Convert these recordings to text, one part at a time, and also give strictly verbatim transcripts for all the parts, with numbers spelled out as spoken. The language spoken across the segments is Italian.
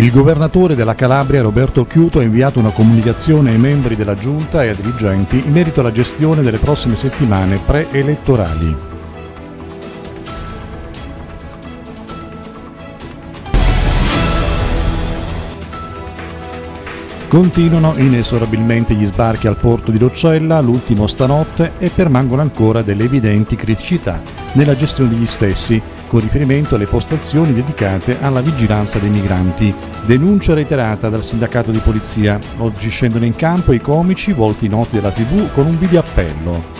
Il governatore della Calabria, Roberto Occhiuto, ha inviato una comunicazione ai membri della Giunta e ai dirigenti in merito alla gestione delle prossime settimane preelettorali. Continuano inesorabilmente gli sbarchi al porto di Roccella, l'ultimo stanotte, e permangono ancora delle evidenti criticità nella gestione degli stessi, con riferimento alle postazioni dedicate alla vigilanza dei migranti. Denuncia reiterata dal sindacato di polizia. Oggi scendono in campo i comici volti noti della tivù con un video appello.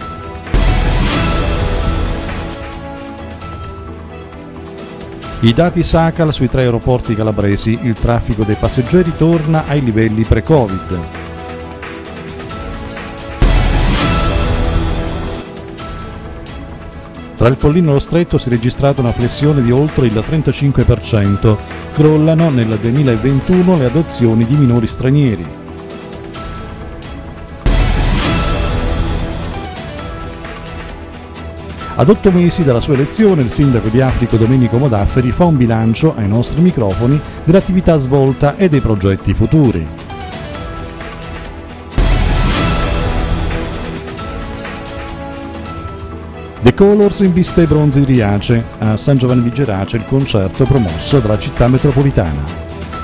I dati Sacal sui tre aeroporti calabresi, il traffico dei passeggeri torna ai livelli pre-Covid. Tra il Pollino e lo Stretto si è registrata una flessione di oltre il trentacinque per cento, crollano nel duemilaventuno le adozioni di minori stranieri. Ad otto mesi dalla sua elezione, il sindaco di Africo Domenico Modafferi fa un bilancio ai nostri microfoni dell'attività svolta e dei progetti futuri. The Colors in vista ai bronzi di Riace. A San Giovanni di Gerace il concerto promosso dalla città metropolitana.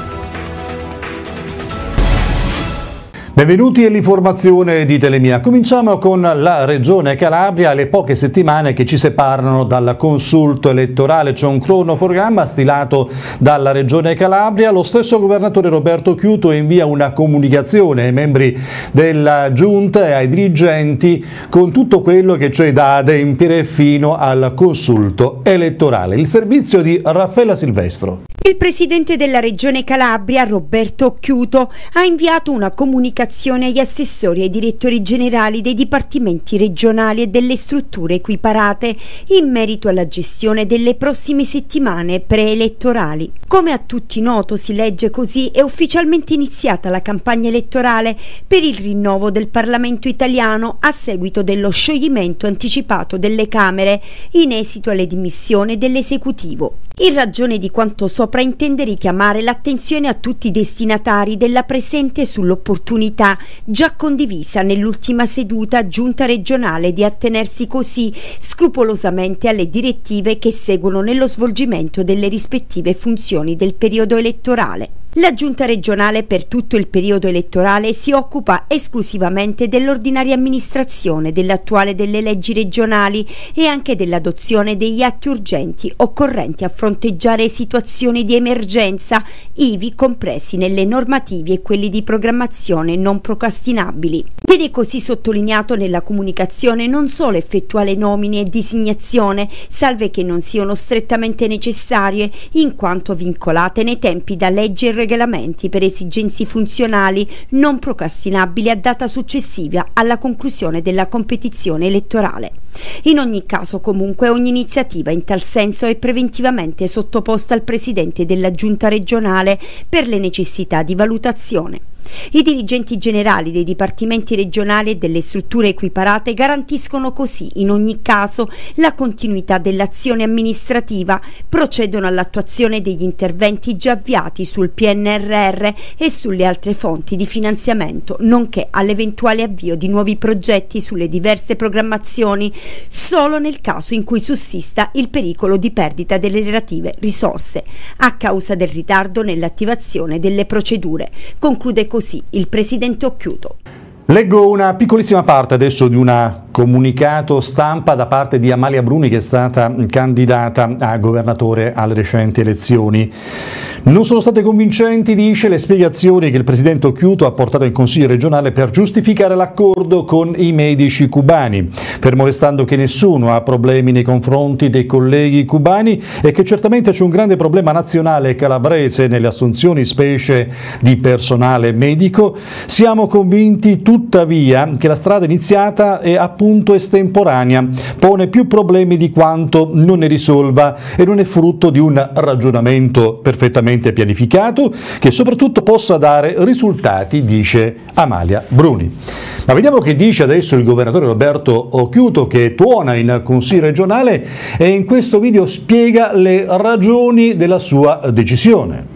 Benvenuti all'informazione di Telemia. Cominciamo con la Regione Calabria. Le poche settimane che ci separano dal consulto elettorale, c'è un cronoprogramma stilato dalla Regione Calabria. Lo stesso governatore Roberto Occhiuto invia una comunicazione ai membri della Giunta e ai dirigenti con tutto quello che c'è da adempiere fino al consulto elettorale. Il servizio di Raffaella Silvestro. Il presidente della Regione Calabria, Roberto Occhiuto, ha inviato una comunicazione agli assessori e ai direttori generali dei dipartimenti regionali e delle strutture equiparate in merito alla gestione delle prossime settimane preelettorali. Come a tutti noto, si legge così, è ufficialmente iniziata la campagna elettorale per il rinnovo del Parlamento italiano a seguito dello scioglimento anticipato delle Camere in esito alle dimissioni dell'esecutivo. In ragione di quanto sopra intende richiamare l'attenzione a tutti i destinatari della presente sull'opportunità già condivisa nell'ultima seduta giunta regionale di attenersi così scrupolosamente alle direttive che seguono nello svolgimento delle rispettive funzioni del periodo elettorale. La Giunta regionale per tutto il periodo elettorale si occupa esclusivamente dell'ordinaria amministrazione dell'attuale delle leggi regionali e anche dell'adozione degli atti urgenti occorrenti a fronteggiare situazioni di emergenza, ivi compresi nelle normative e quelli di programmazione non procrastinabili. Viene così sottolineato nella comunicazione non solo effettuare nomine e designazione, salve che non siano strettamente necessarie, in quanto vincolate nei tempi da leggi e regolamenti per esigenze funzionali non procrastinabili a data successiva alla conclusione della competizione elettorale. In ogni caso, comunque, ogni iniziativa in tal senso è preventivamente sottoposta al Presidente della Giunta regionale per le necessità di valutazione. I dirigenti generali dei dipartimenti regionali e delle strutture equiparate garantiscono così, in ogni caso, la continuità dell'azione amministrativa, procedono all'attuazione degli interventi già avviati sul P N R R e sulle altre fonti di finanziamento, nonché all'eventuale avvio di nuovi progetti sulle diverse programmazioni, solo nel caso in cui sussista il pericolo di perdita delle relative risorse, a causa del ritardo nell'attivazione delle procedure. Conclude così il presidente Occhiuto. Leggo una piccolissima parte adesso di un comunicato stampa da parte di Amalia Bruni, che è stata candidata a governatore alle recenti elezioni. Non sono state convincenti, dice, le spiegazioni che il presidente Occhiuto ha portato in Consiglio regionale per giustificare l'accordo con i medici cubani, fermo restando che nessuno ha problemi nei confronti dei colleghi cubani e che certamente c'è un grande problema nazionale calabrese nelle assunzioni, specie di personale medico. Siamo convinti tuttavia che la strada iniziata è appunto estemporanea, pone più problemi di quanto non ne risolva e non è frutto di un ragionamento perfettamente pianificato che soprattutto possa dare risultati, dice Amalia Bruni. Ma vediamo che dice adesso il governatore Roberto Occhiuto, che tuona in Consiglio regionale e in questo video spiega le ragioni della sua decisione.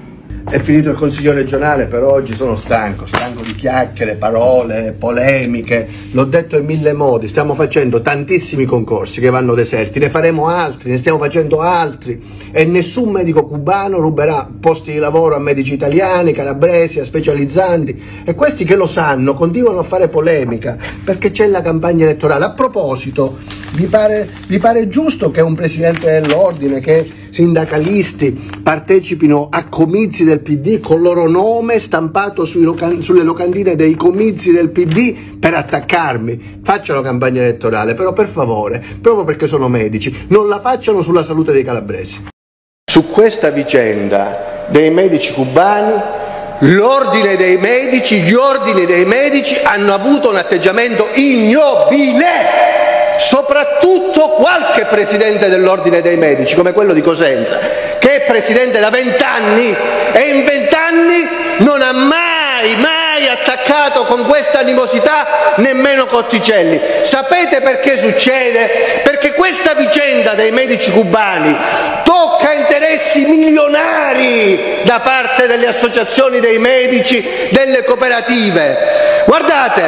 è finito il Consiglio regionale, per oggi sono stanco, stanco di chiacchiere, parole, polemiche, l'ho detto in mille modi, stiamo facendo tantissimi concorsi che vanno deserti, ne faremo altri, ne stiamo facendo altri e nessun medico cubano ruberà posti di lavoro a medici italiani, calabresi, a specializzanti, e questi che lo sanno continuano a fare polemica perché c'è la campagna elettorale. A proposito, vi pare, vi pare giusto che un presidente dell'ordine, che sindacalisti partecipino a comizi del P D con il loro nome stampato sui locan- sulle locandine dei comizi del P D per attaccarmi? Facciano campagna elettorale, però per favore, proprio perché sono medici, non la facciano sulla salute dei calabresi. Su questa vicenda dei medici cubani, l'ordine dei medici, gli ordini dei medici hanno avuto un atteggiamento ignobile. Soprattutto qualche presidente dell'ordine dei medici, come quello di Cosenza, che è presidente da vent'anni e in vent'anni non ha mai, mai attaccato con questa animosità nemmeno Cotticelli. Sapete perché succede? Perché questa vicenda dei medici cubani tocca interessi milionari da parte delle associazioni dei medici, delle cooperative. Guardate,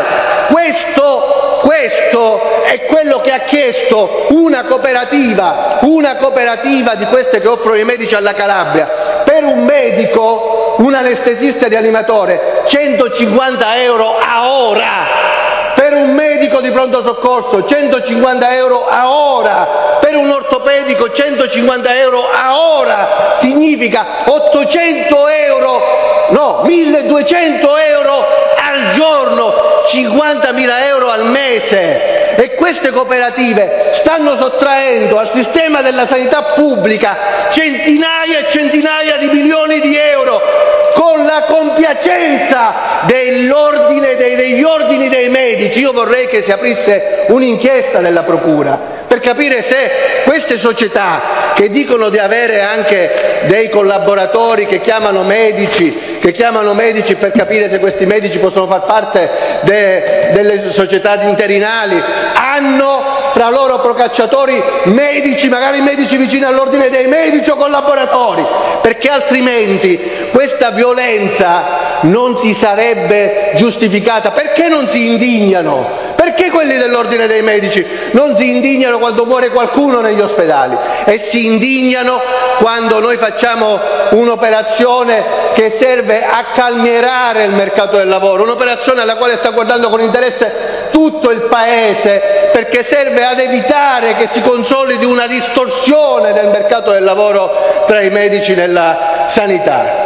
questo, questo è quello che ha chiesto una cooperativa, una cooperativa di queste che offrono i medici alla Calabria. Per un medico, un anestesista rianimatore, centocinquanta euro a ora. Per un medico di pronto soccorso, centocinquanta euro a ora. Per un ortopedico, centocinquanta euro a ora. Significa ottocento euro, no, milleduecento euro al giorno, cinquantamila euro al mese. E queste cooperative stanno sottraendo al sistema della sanità pubblica centinaia e centinaia di milioni di euro con la compiacenza dell'ordine dei, degli ordini dei medici. Io vorrei che si aprisse un'inchiesta della procura per capire se queste società, che dicono di avere anche dei collaboratori che chiamano medici, che chiamano medici per capire se questi medici possono far parte de, delle società interinali, hanno fra loro procacciatori medici, magari medici vicini all'ordine dei medici o collaboratori, perché altrimenti questa violenza non si sarebbe giustificata. Perché non si indignano? Perché quelli dell'ordine dei medici non si indignano quando muore qualcuno negli ospedali e si indignano quando noi facciamo un'operazione che serve a calmierare il mercato del lavoro, un'operazione alla quale sta guardando con interesse tutto il Paese, perché serve ad evitare che si consolidi una distorsione nel mercato del lavoro tra i medici nella sanità.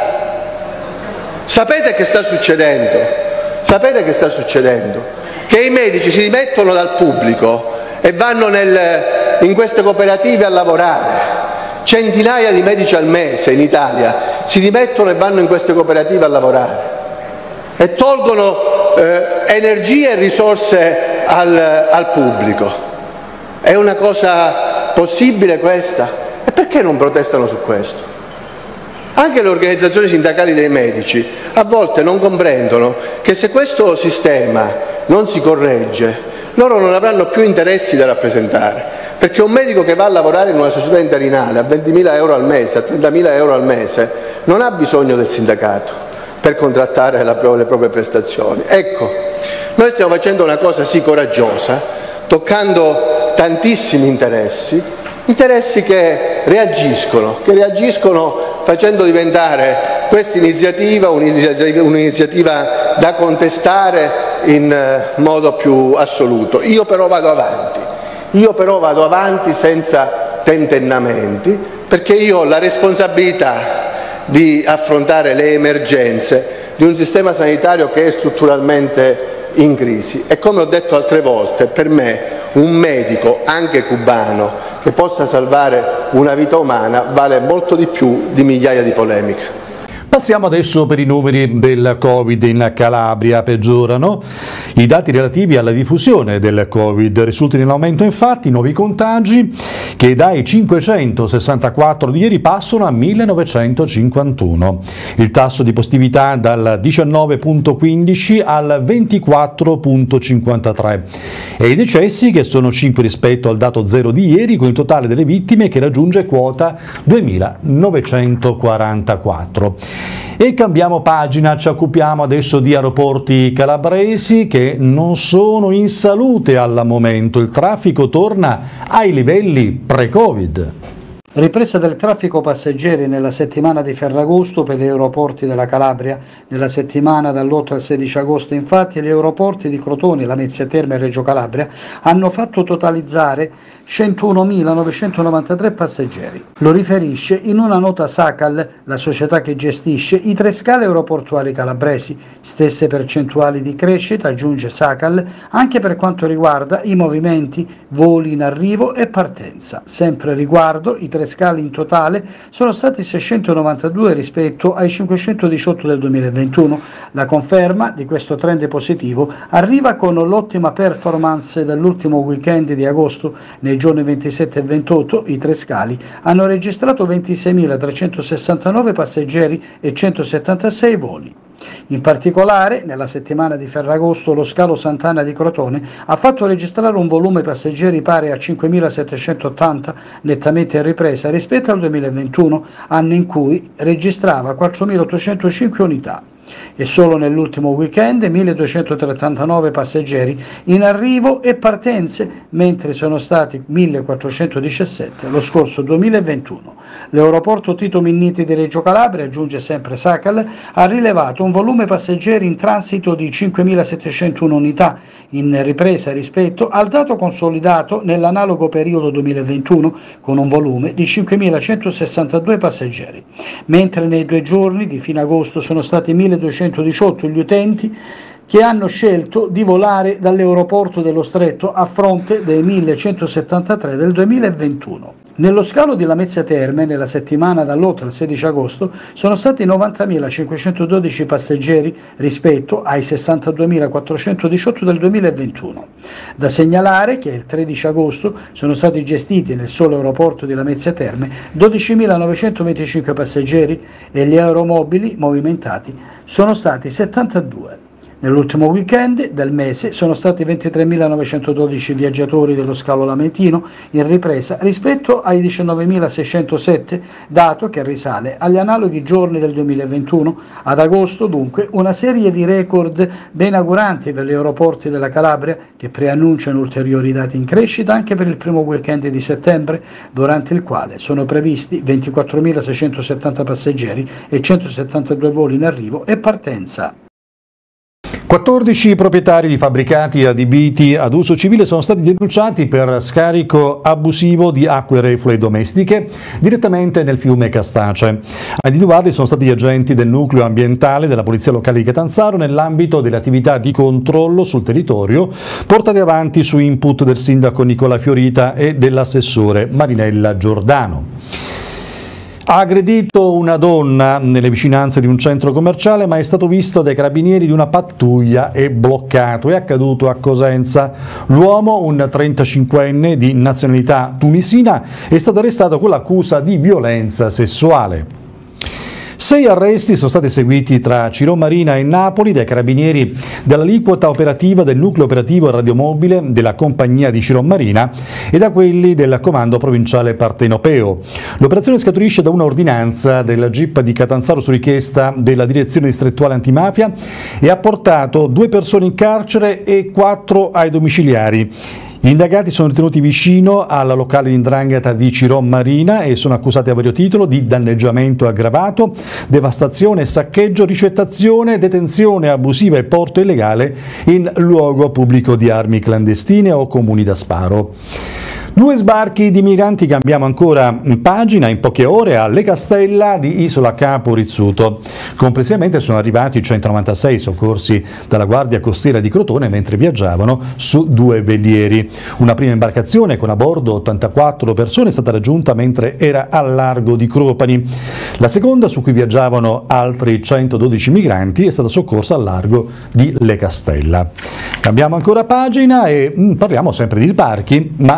Sapete che sta succedendo? Sapete che sta succedendo? Che i medici si dimettono dal pubblico e vanno nel, in queste cooperative a lavorare. Centinaia di medici al mese in Italia si dimettono e vanno in queste cooperative a lavorare e tolgono eh, energie e risorse al, al pubblico. È una cosa possibile questa? E perché non protestano su questo? Anche le organizzazioni sindacali dei medici a volte non comprendono che se questo sistema non si corregge, loro non avranno più interessi da rappresentare, perché un medico che va a lavorare in una società interinale a ventimila euro al mese, a trentamila euro al mese, non ha bisogno del sindacato per contrattare la, le proprie prestazioni. Ecco, noi stiamo facendo una cosa sì coraggiosa, toccando tantissimi interessi, interessi che reagiscono, che reagiscono facendo diventare questa iniziativa un'iniziativa da contestare in modo più assoluto. Io però vado avanti, io però vado avanti senza tentennamenti, perché io ho la responsabilità di affrontare le emergenze di un sistema sanitario che è strutturalmente in crisi e, come ho detto altre volte, per me un medico, anche cubano, che possa salvare una vita umana vale molto di più di migliaia di polemiche. Passiamo adesso per i numeri del Covid in Calabria. Peggiorano i dati relativi alla diffusione del Covid. Risultano in aumento infatti i nuovi contagi che dai cinquecentosessantaquattro di ieri passano a millenovecentocinquantuno. Il tasso di positività dal diciannove virgola quindici al ventiquattro virgola cinquantatré e i decessi che sono cinque rispetto al dato zero di ieri, con il totale delle vittime che raggiunge quota duemilanovecentoquarantaquattro. E cambiamo pagina, ci occupiamo adesso di aeroporti calabresi che non sono in salute al momento. Il traffico torna ai livelli pre-Covid. Ripresa del traffico passeggeri nella settimana di Ferragosto per gli aeroporti della Calabria. Nella settimana dall'otto al sedici agosto, infatti, gli aeroporti di Crotone, Lamezia Terme e Reggio Calabria hanno fatto totalizzare centounomilanovecentronovantatré passeggeri. Lo riferisce in una nota Sacal, la società che gestisce i tre scali aeroportuali calabresi. Stesse percentuali di crescita, aggiunge Sacal, anche per quanto riguarda i movimenti, voli in arrivo e partenza. Sempre riguardo i tre scali in totale sono stati seicentonovantadue rispetto ai cinquecentodiciotto del duemilaventuno. La conferma di questo trend positivo arriva con l'ottima performance dell'ultimo weekend di agosto. Nei giorni ventisette e ventotto i tre scali hanno registrato ventiseimilatrecentosessantanove passeggeri e centosettantasei voli. In particolare, nella settimana di Ferragosto, lo scalo Sant'Anna di Crotone ha fatto registrare un volume passeggeri pari a cinquemilasettecentottanta, nettamente in ripresa rispetto al duemilaventuno, anno in cui registrava quattromilaottocentocinque unità. E solo nell'ultimo weekend milleduecentotrentanove passeggeri in arrivo e partenze, mentre sono stati millequattrocentodiciassette lo scorso duemilaventuno. L'aeroporto Tito Minniti di Reggio Calabria, aggiunge sempre Sacal, ha rilevato un volume passeggeri in transito di cinquemilasettecentouno unità, in ripresa rispetto al dato consolidato nell'analogo periodo duemilaventuno, con un volume di cinquemilacentosessantadue passeggeri, mentre nei due giorni di fine agosto sono stati milleduecentodiciotto gli utenti che hanno scelto di volare dall'aeroporto dello Stretto a fronte dei millecentosettantatré del duemilaventuno. Nello scalo di Lamezia Terme, nella settimana dall'otto al sedici agosto, sono stati novantamilacinquecentododici passeggeri rispetto ai sessantaduemilaquattrocentodiciotto del duemilaventuno. Da segnalare che il tredici agosto sono stati gestiti nel solo aeroporto di Lamezia Terme dodicimilanovecentoventicinque passeggeri e gli aeromobili movimentati sono stati settantadue. Nell'ultimo weekend del mese sono stati ventitremilanovecentododici viaggiatori dello scalo lamentino in ripresa rispetto ai diciannovemilaseicentosette, dato che risale agli analoghi giorni del duemilaventuno. Ad agosto, dunque, una serie di record ben auguranti per gli aeroporti della Calabria, che preannunciano ulteriori dati in crescita anche per il primo weekend di settembre, durante il quale sono previsti ventiquattromilaseicentosettanta passeggeri e centosettantadue voli in arrivo e partenza. quattordici proprietari di fabbricati adibiti ad uso civile sono stati denunciati per scarico abusivo di acque reflue domestiche direttamente nel fiume Castace. A individuarli sono stati gli agenti del nucleo ambientale della Polizia Locale di Catanzaro nell'ambito delle attività di controllo sul territorio portate avanti su input del sindaco Nicola Fiorita e dell'assessore Marinella Giordano. Ha aggredito una donna nelle vicinanze di un centro commerciale, ma è stato visto dai carabinieri di una pattuglia e bloccato. È accaduto a Cosenza. L'uomo, un trentacinquenne di nazionalità tunisina, è stato arrestato con l'accusa di violenza sessuale. Sei arresti sono stati eseguiti tra Cirò Marina e Napoli dai carabinieri dell'aliquota operativa del nucleo operativo radiomobile della compagnia di Cirò Marina e da quelli del comando provinciale partenopeo. L'operazione scaturisce da una ordinanza del G I P di Catanzaro su richiesta della direzione distrettuale antimafia e ha portato due persone in carcere e quattro ai domiciliari. Gli indagati sono ritenuti vicino alla locale di 'ndrangheta di Cirò Marina e sono accusati a vario titolo di danneggiamento aggravato, devastazione, saccheggio, ricettazione, detenzione abusiva e porto illegale in luogo pubblico di armi clandestine o comuni da sparo. Due sbarchi di migranti, cambiamo ancora in pagina, in poche ore a Le Castella di Isola Capo Rizzuto. Complessivamente sono arrivati centonovantasei soccorsi dalla Guardia Costiera di Crotone mentre viaggiavano su due velieri. Una prima imbarcazione con a bordo ottantaquattro persone è stata raggiunta mentre era al largo di Cropani. La seconda, su cui viaggiavano altri centododici migranti, è stata soccorsa al largo di Le Castella. Cambiamo ancora pagina e mh, parliamo sempre di sbarchi, ma Roccia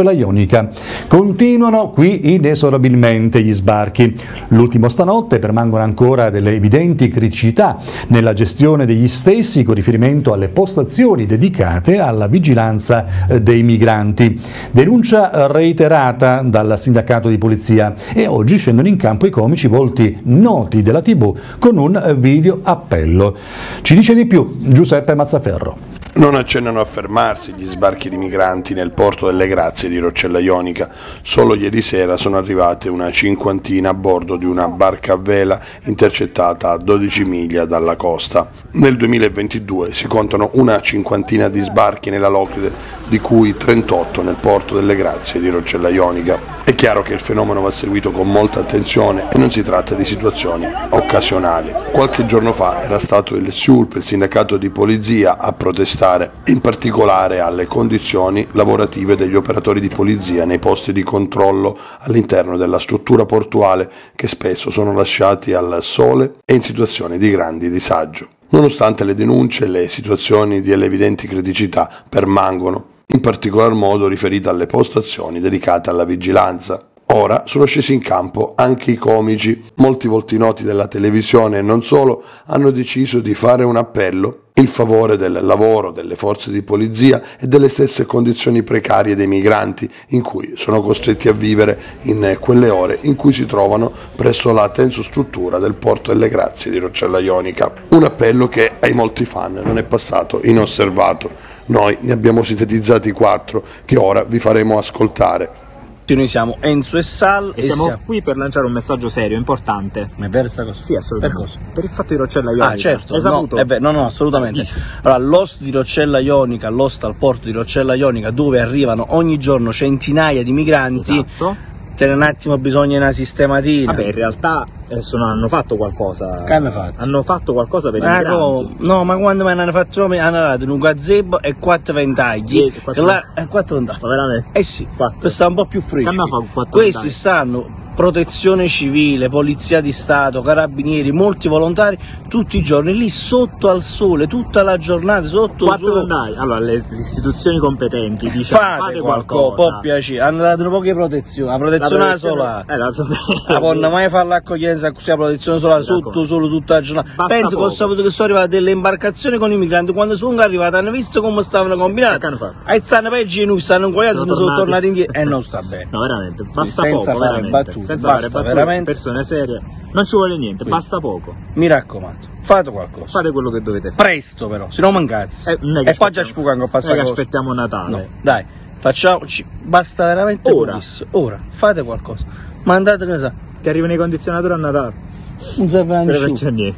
Rocella Ionica. Continuano qui inesorabilmente gli sbarchi. L'ultimo stanotte, permangono ancora delle evidenti criticità nella gestione degli stessi con riferimento alle postazioni dedicate alla vigilanza dei migranti. Denuncia reiterata dal sindacato di polizia, e oggi scendono in campo i comici volti noti della tivù con un video appello. Ci dice di più Giuseppe Mazzaferro. Non accennano a fermarsi gli sbarchi di migranti nel porto delle Grazie di Rocella Ionica. Solo ieri sera sono arrivate una cinquantina a bordo di una barca a vela intercettata a dodici miglia dalla costa. Nel duemilaventidue si contano una cinquantina di sbarchi nella Locride, di cui trentotto nel porto delle Grazie di Rocella Ionica. È chiaro che il fenomeno va seguito con molta attenzione e non si tratta di situazioni occasionali. Qualche giorno fa era stato il S U L P, il sindacato di polizia, a protestare, in particolare alle condizioni lavorative degli operatori di polizia nei posti di controllo all'interno della struttura portuale, che spesso sono lasciati al sole e in situazioni di grandi disagio. Nonostante le denunce, le situazioni di evidenti criticità permangono, in particolar modo riferite alle postazioni dedicate alla vigilanza. Ora sono scesi in campo anche i comici. Molti volti noti della televisione e non solo hanno deciso di fare un appello in favore del lavoro delle forze di polizia e delle stesse condizioni precarie dei migranti in cui sono costretti a vivere in quelle ore in cui si trovano presso la tensostruttura del porto delle Grazie di Rocella Ionica. Un appello che ai molti fan non è passato inosservato. Noi ne abbiamo sintetizzati quattro che ora vi faremo ascoltare. Noi siamo Enzo e Sal e, e siamo, siamo qui per lanciare un messaggio serio, importante. Ma è vero questa cosa? Sì, assolutamente. Per cosa? Per il fatto di Rocella Ionica. Ah, certo. È saputo? No, è vero. no, no, assolutamente. Allora, l'host di Rocella Ionica, l'host al porto di Rocella Ionica, dove arrivano ogni giorno centinaia di migranti. Esatto. Ce n'è un attimo bisogno di una sistematina. Vabbè, in realtà adesso non hanno fatto qualcosa. Che hanno fatto? Hanno fatto qualcosa per i ah, migranti. No, ma quando mi hanno fatto? Mi hanno dato un gazebo e quattro ventagli. E quattro, là, e quattro ventagli. Ma veramente? Eh sì, quattro. Per stare un po' più freschi. Questi ventagli? stanno protezione civile, polizia di stato, carabinieri, molti volontari tutti i giorni lì sotto al sole, tutta la giornata sotto al sole. Allora le, le istituzioni competenti diciamo fate, fate qualcosa, qualcosa. può piacere, hanno dato poche protezioni, la protezione, la protezione solare, eh, la, la non mai fare l'accoglienza così, la protezione solare sotto solo tutta la giornata. Basta. Penso che ho saputo che sono arrivate delle imbarcazioni con i migranti, quando sono arrivati hanno visto come stavano combinando e stanno peggio di noi, stanno incogliati, sono, sono tornati indietro e non sta bene. No, veramente, basta senza poco, fare veramente. battute, senza basta fare battute, veramente. Persone serie, non ci vuole niente, Quindi, basta poco. Mi raccomando, fate qualcosa. Fate quello che dovete fare. Presto però, se no mancazzi. Eh, e poi già sfugano con passare. Non è che aspettiamo Natale. No, dai, facciamoci, basta veramente ora. Pochissimo. Ora, fate qualcosa. Mandate che ne sa. Ti arrivano i condizionatori a Natale. Non serve a niente.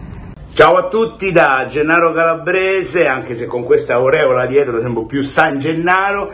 Ciao a tutti da Gennaro Calabrese, anche se con questa aureola dietro sembro più San Gennaro,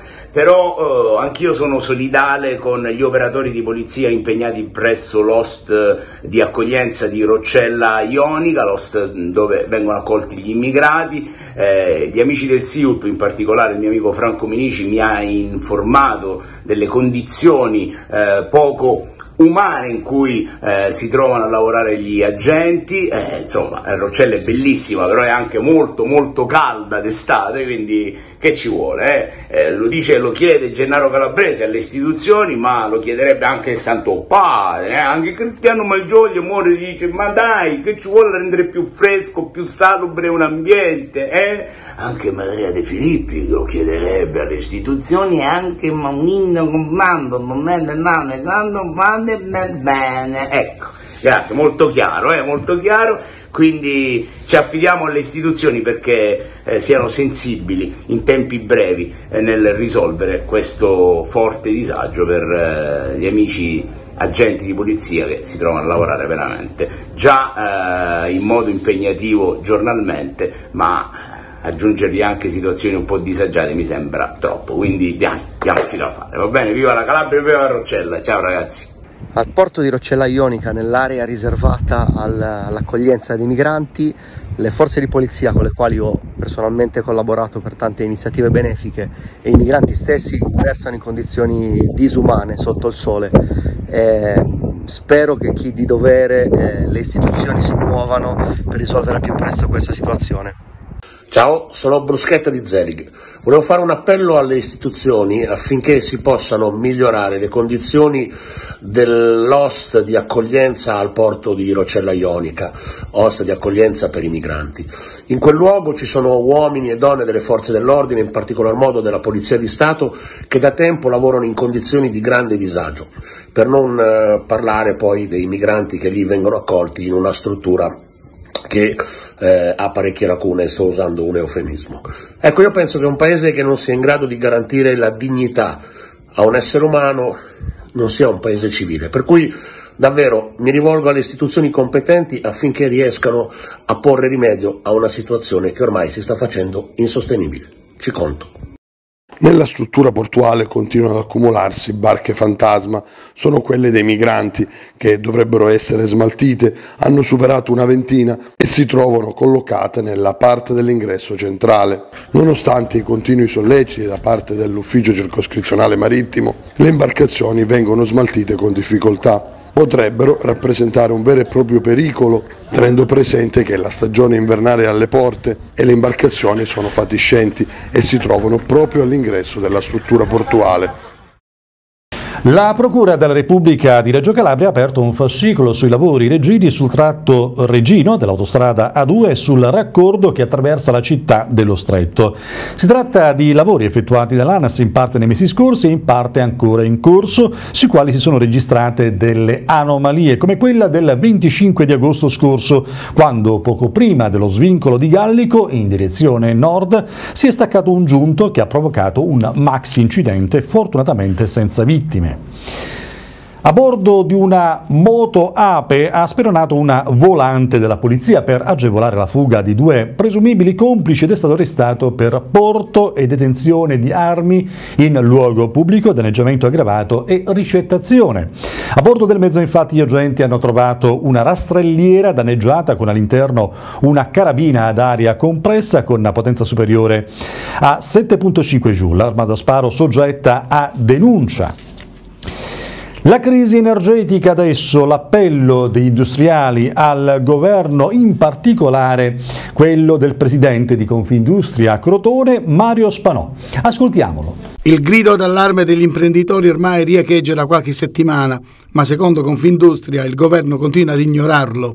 però eh, anch'io sono solidale con gli operatori di polizia impegnati presso l'host di accoglienza di Rocella Ionica, l'host dove vengono accolti gli immigrati. Eh, gli amici del S I U P, in particolare il mio amico Franco Minici, mi ha informato delle condizioni eh, poco umane in cui eh, si trovano a lavorare gli agenti. Eh, insomma, Rocella è bellissima, però è anche molto molto calda d'estate, quindi che ci vuole? Eh? Eh, lo dice e lo chiede Gennaro Calabrese alle istituzioni, ma lo chiederebbe anche il Santo Padre, eh? Anche Cristiano Malgioglio muore e dice: ma dai, che ci vuole rendere più fresco, più salubre un ambiente, eh? Anche Maria De Filippi lo chiederebbe alle istituzioni, e anche Mamino Comando, Momento Nane, Quando Vande Bene. Ecco, grazie, molto chiaro, eh, molto chiaro. Quindi ci affidiamo alle istituzioni perché eh, siano sensibili in tempi brevi eh, nel risolvere questo forte disagio per eh, gli amici agenti di polizia che si trovano a lavorare veramente già eh, in modo impegnativo giornalmente, ma aggiungergli anche situazioni un po' disagiate mi sembra troppo, quindi diamo, diamoci da fare, va bene? Viva la Calabria e viva la Rocella, ciao ragazzi! Al porto di Rocella Ionica, nell'area riservata all'accoglienza dei migranti, le forze di polizia con le quali ho personalmente collaborato per tante iniziative benefiche e i migranti stessi versano in condizioni disumane sotto il sole. Eh, spero che chi di dovere, eh, le istituzioni si muovano per risolvere al più presto questa situazione. Ciao, sono Bruschetta di Zelig. Volevo fare un appello alle istituzioni affinché si possano migliorare le condizioni dell'host di accoglienza al porto di Rocella Ionica, host di accoglienza per i migranti. In quel luogo ci sono uomini e donne delle forze dell'ordine, in particolar modo della Polizia di Stato, che da tempo lavorano in condizioni di grande disagio, per non eh, parlare poi dei migranti che lì vengono accolti in una struttura che eh, ha parecchie lacune, sto usando un eufemismo. Ecco, io penso che un paese che non sia in grado di garantire la dignità a un essere umano non sia un paese civile, per cui davvero mi rivolgo alle istituzioni competenti affinché riescano a porre rimedio a una situazione che ormai si sta facendo insostenibile. Ci conto. Nella struttura portuale continuano ad accumularsi barche fantasma, sono quelle dei migranti che dovrebbero essere smaltite, hanno superato una ventina e si trovano collocate nella parte dell'ingresso centrale. Nonostante i continui solleciti da parte dell'ufficio circoscrizionale marittimo, le imbarcazioni vengono smaltite con difficoltà. Potrebbero rappresentare un vero e proprio pericolo, tenendo presente che la stagione invernale è alle porte e le imbarcazioni sono fatiscenti e si trovano proprio all'ingresso della struttura portuale. La Procura della Repubblica di Reggio Calabria ha aperto un fascicolo sui lavori reggiti sul tratto Reggino dell'autostrada A due e sul raccordo che attraversa la città dello Stretto. Si tratta di lavori effettuati dall'ANAS in parte nei mesi scorsi e in parte ancora in corso, sui quali si sono registrate delle anomalie, come quella del venticinque di agosto scorso, quando poco prima dello svincolo di Gallico in direzione nord si è staccato un giunto che ha provocato un maxi incidente, fortunatamente senza vittime. A bordo di una moto Ape ha speronato una volante della polizia per agevolare la fuga di due presumibili complici ed è stato arrestato per porto e detenzione di armi in luogo pubblico, danneggiamento aggravato e ricettazione. A bordo del mezzo infatti gli agenti hanno trovato una rastrelliera danneggiata con all'interno una carabina ad aria compressa con una potenza superiore a sette virgola cinque joule. L'arma da sparo soggetta a denuncia. La crisi energetica adesso, l'appello degli industriali al governo, in particolare quello del presidente di Confindustria Crotone, Mario Spanò. Ascoltiamolo. Il grido d'allarme degli imprenditori ormai riecheggia da qualche settimana, ma secondo Confindustria il governo continua ad ignorarlo.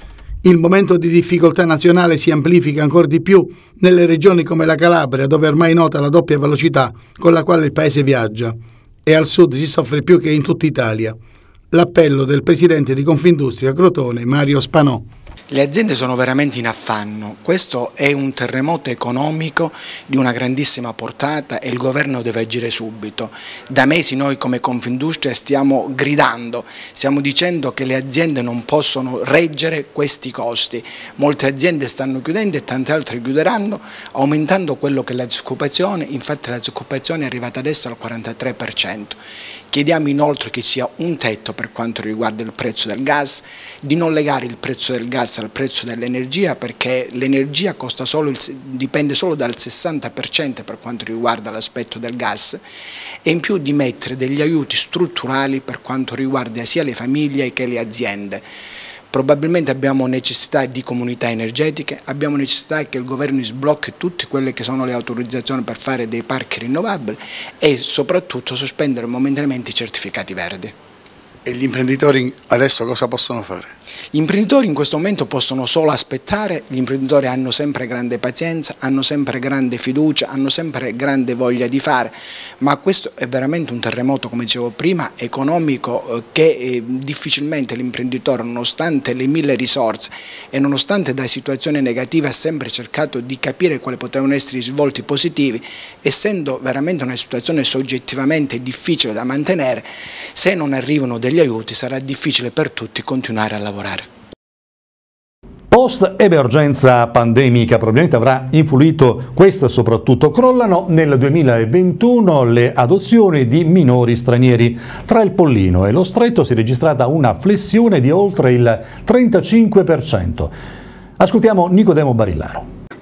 Il momento di difficoltà nazionale si amplifica ancora di più nelle regioni come la Calabria, dove è ormai nota la doppia velocità con la quale il paese viaggia. E al sud si soffre più che in tutta Italia. L'appello del presidente di Confindustria Crotone, Mario Spanò. Le aziende sono veramente in affanno, questo è un terremoto economico di una grandissima portata e il governo deve agire subito. Da mesi noi come Confindustria stiamo gridando, stiamo dicendo che le aziende non possono reggere questi costi. Molte aziende stanno chiudendo e tante altre chiuderanno, aumentando quello che è la disoccupazione, infatti la disoccupazione è arrivata adesso al quarantatré per cento. Chiediamo inoltre che ci sia un tetto per quanto riguarda il prezzo del gas, di non legare il prezzo del gas al prezzo dell'energia perché l'energia costa solo il, dipende solo dal sessanta per cento per quanto riguarda l'aspetto del gas e in più di mettere degli aiuti strutturali per quanto riguarda sia le famiglie che le aziende. Probabilmente abbiamo necessità di comunità energetiche, abbiamo necessità che il governo sblocchi tutte quelle che sono le autorizzazioni per fare dei parchi rinnovabili e soprattutto sospendere momentaneamente i certificati verdi. E gli imprenditori adesso cosa possono fare? Gli imprenditori in questo momento possono solo aspettare, gli imprenditori hanno sempre grande pazienza, hanno sempre grande fiducia, hanno sempre grande voglia di fare, ma questo è veramente un terremoto, come dicevo prima, economico che eh, difficilmente l'imprenditore, nonostante le mille risorse e nonostante da situazioni negative, ha sempre cercato di capire quali potevano essere i svolti positivi, essendo veramente una situazione soggettivamente difficile da mantenere, se non arrivano degli aiuti sarà difficile per tutti continuare a lavorare. Post emergenza pandemica probabilmente avrà influito questo soprattutto. Crollano nel duemilaventuno le adozioni di minori stranieri. Tra il Pollino e lo Stretto si è registrata una flessione di oltre il trentacinque per cento. Ascoltiamo Nicodemo Barillaro.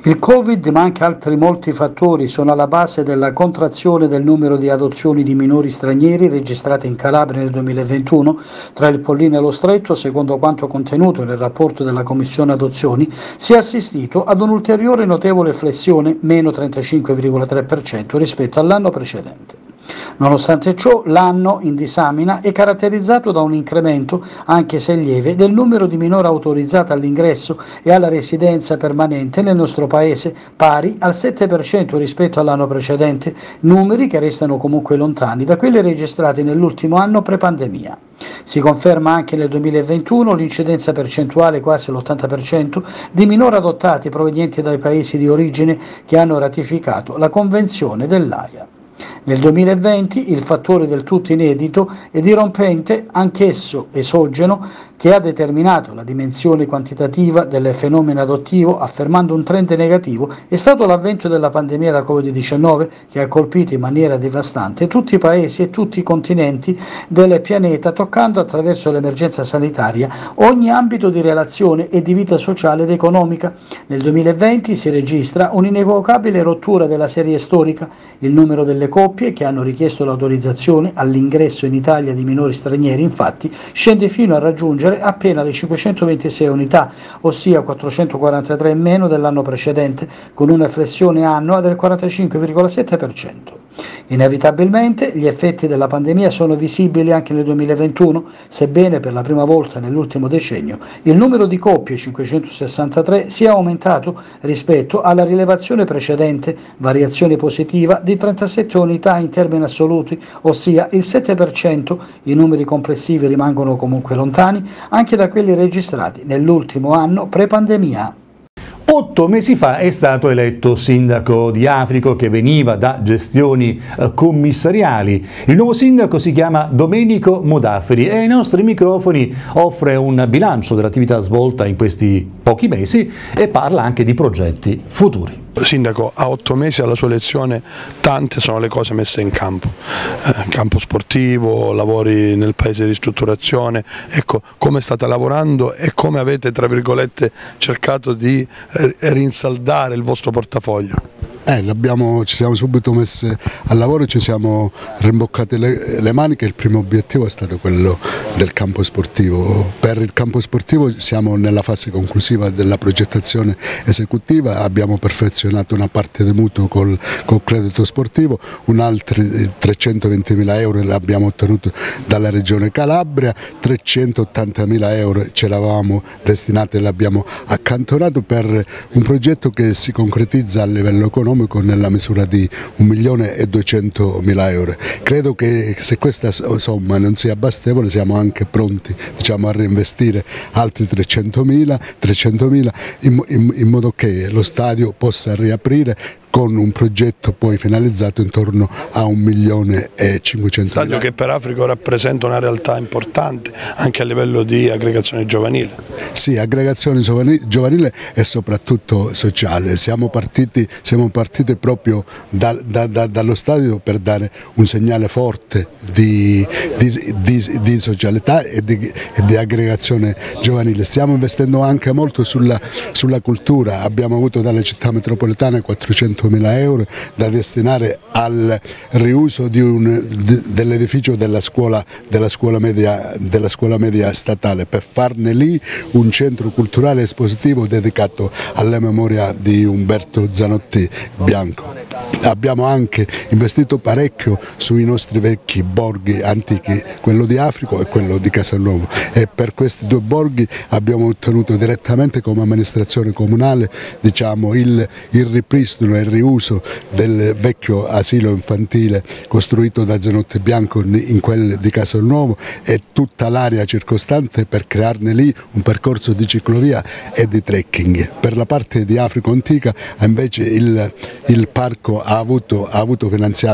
Il Covid, ma anche altri molti fattori, sono alla base della contrazione del numero di adozioni di minori stranieri registrate in Calabria nel duemilaventuno. Tra il Pollino e lo Stretto, secondo quanto contenuto nel rapporto della Commissione Adozioni, si è assistito ad un'ulteriore notevole flessione, meno trentacinque virgola tre per cento rispetto all'anno precedente. Nonostante ciò, l'anno in disamina è caratterizzato da un incremento, anche se lieve, del numero di minori autorizzati all'ingresso e alla residenza permanente nel nostro Paese, pari al sette per cento rispetto all'anno precedente, numeri che restano comunque lontani da quelli registrati nell'ultimo anno pre-pandemia. Si conferma anche nel duemilaventuno l'incidenza percentuale, quasi l'ottanta per cento, di minori adottati provenienti dai paesi di origine che hanno ratificato la Convenzione dell'Aia. Nel duemilaventi il fattore del tutto inedito e dirompente, anch'esso esogeno, che ha determinato la dimensione quantitativa del fenomeno adottivo affermando un trend negativo, è stato l'avvento della pandemia da Covid diciannove che ha colpito in maniera devastante tutti i paesi e tutti i continenti del pianeta, toccando attraverso l'emergenza sanitaria ogni ambito di relazione e di vita sociale ed economica. Nel duemilaventi si registra un'inequivocabile rottura della serie storica. Il numero delle coppie che hanno richiesto l'autorizzazione all'ingresso in Italia di minori stranieri, infatti, scende fino a raggiungere appena le cinquecentoventisei unità, ossia quattrocentoquarantatré in meno dell'anno precedente, con una flessione annua del quarantacinque virgola sette per cento. Inevitabilmente gli effetti della pandemia sono visibili anche nel duemilaventuno, sebbene per la prima volta nell'ultimo decennio il numero di coppie, cinquecentosessantatré, sia aumentato rispetto alla rilevazione precedente, variazione positiva di trentasette unità in termini assoluti, ossia il sette per cento. I numeri complessivi rimangono comunque lontani anche da quelli registrati nell'ultimo anno pre-pandemia. Otto mesi fa è stato eletto sindaco di Africo, che veniva da gestioni eh, commissariali. Il nuovo sindaco si chiama Domenico Modaferi e ai nostri microfoni offre un bilancio dell'attività svolta in questi pochi mesi e parla anche di progetti futuri. Sindaco, a otto mesi dalla sua elezione tante sono le cose messe in campo, eh, campo sportivo, lavori nel paese di ristrutturazione. Ecco, come state lavorando e come avete, tra virgolette, cercato di eh, rinsaldare il vostro portafoglio? Eh, ci siamo subito messi al lavoro, ci siamo rimboccati le, le maniche. Il primo obiettivo è stato quello del campo sportivo. Per il campo sportivo siamo nella fase conclusiva della progettazione esecutiva, abbiamo perfezionato una parte di mutuo col, col credito sportivo, un altro trecentoventimila euro l'abbiamo ottenuto dalla regione Calabria, trecentottantamila euro ce l'avevamo destinati e l'abbiamo accantonato per un progetto che si concretizza a livello economico nella misura di un milione e duecentomila euro. Credo che se questa somma non sia bastevole siamo anche pronti, diciamo, a reinvestire altri trecentomila in, in, in modo che lo stadio possa riaprire con un progetto poi finalizzato intorno a un milione e cinquecentomila. Stadio che per Africa rappresenta una realtà importante anche a livello di aggregazione giovanile. Sì, aggregazione giovanile e soprattutto sociale. Siamo partiti, siamo partiti proprio da, da, da, dallo stadio per dare un segnale forte di, di, di, di socialità e di, e di aggregazione giovanile. Stiamo investendo anche molto sulla, sulla cultura. Abbiamo avuto dalle città metropolitane quattrocentomila euro da destinare al riuso di de, dell'edificio della scuola, della, scuola media, della scuola media statale, per farne lì un centro culturale espositivo dedicato alla memoria di Umberto Zanotti Bianco. Abbiamo anche investito parecchio sui nostri vecchi borghi antichi, quello di Africa e quello di Casalnuovo, e per questi due borghi abbiamo ottenuto direttamente come amministrazione comunale, diciamo, il, il ripristino e il riuso del vecchio asilo infantile costruito da Zanotti Bianco in quel di Casalnuovo e tutta l'area circostante per crearne lì un percorso di ciclovia e di trekking. Per la parte di Africa Antica invece il, il parco ha avuto, ha avuto finanziato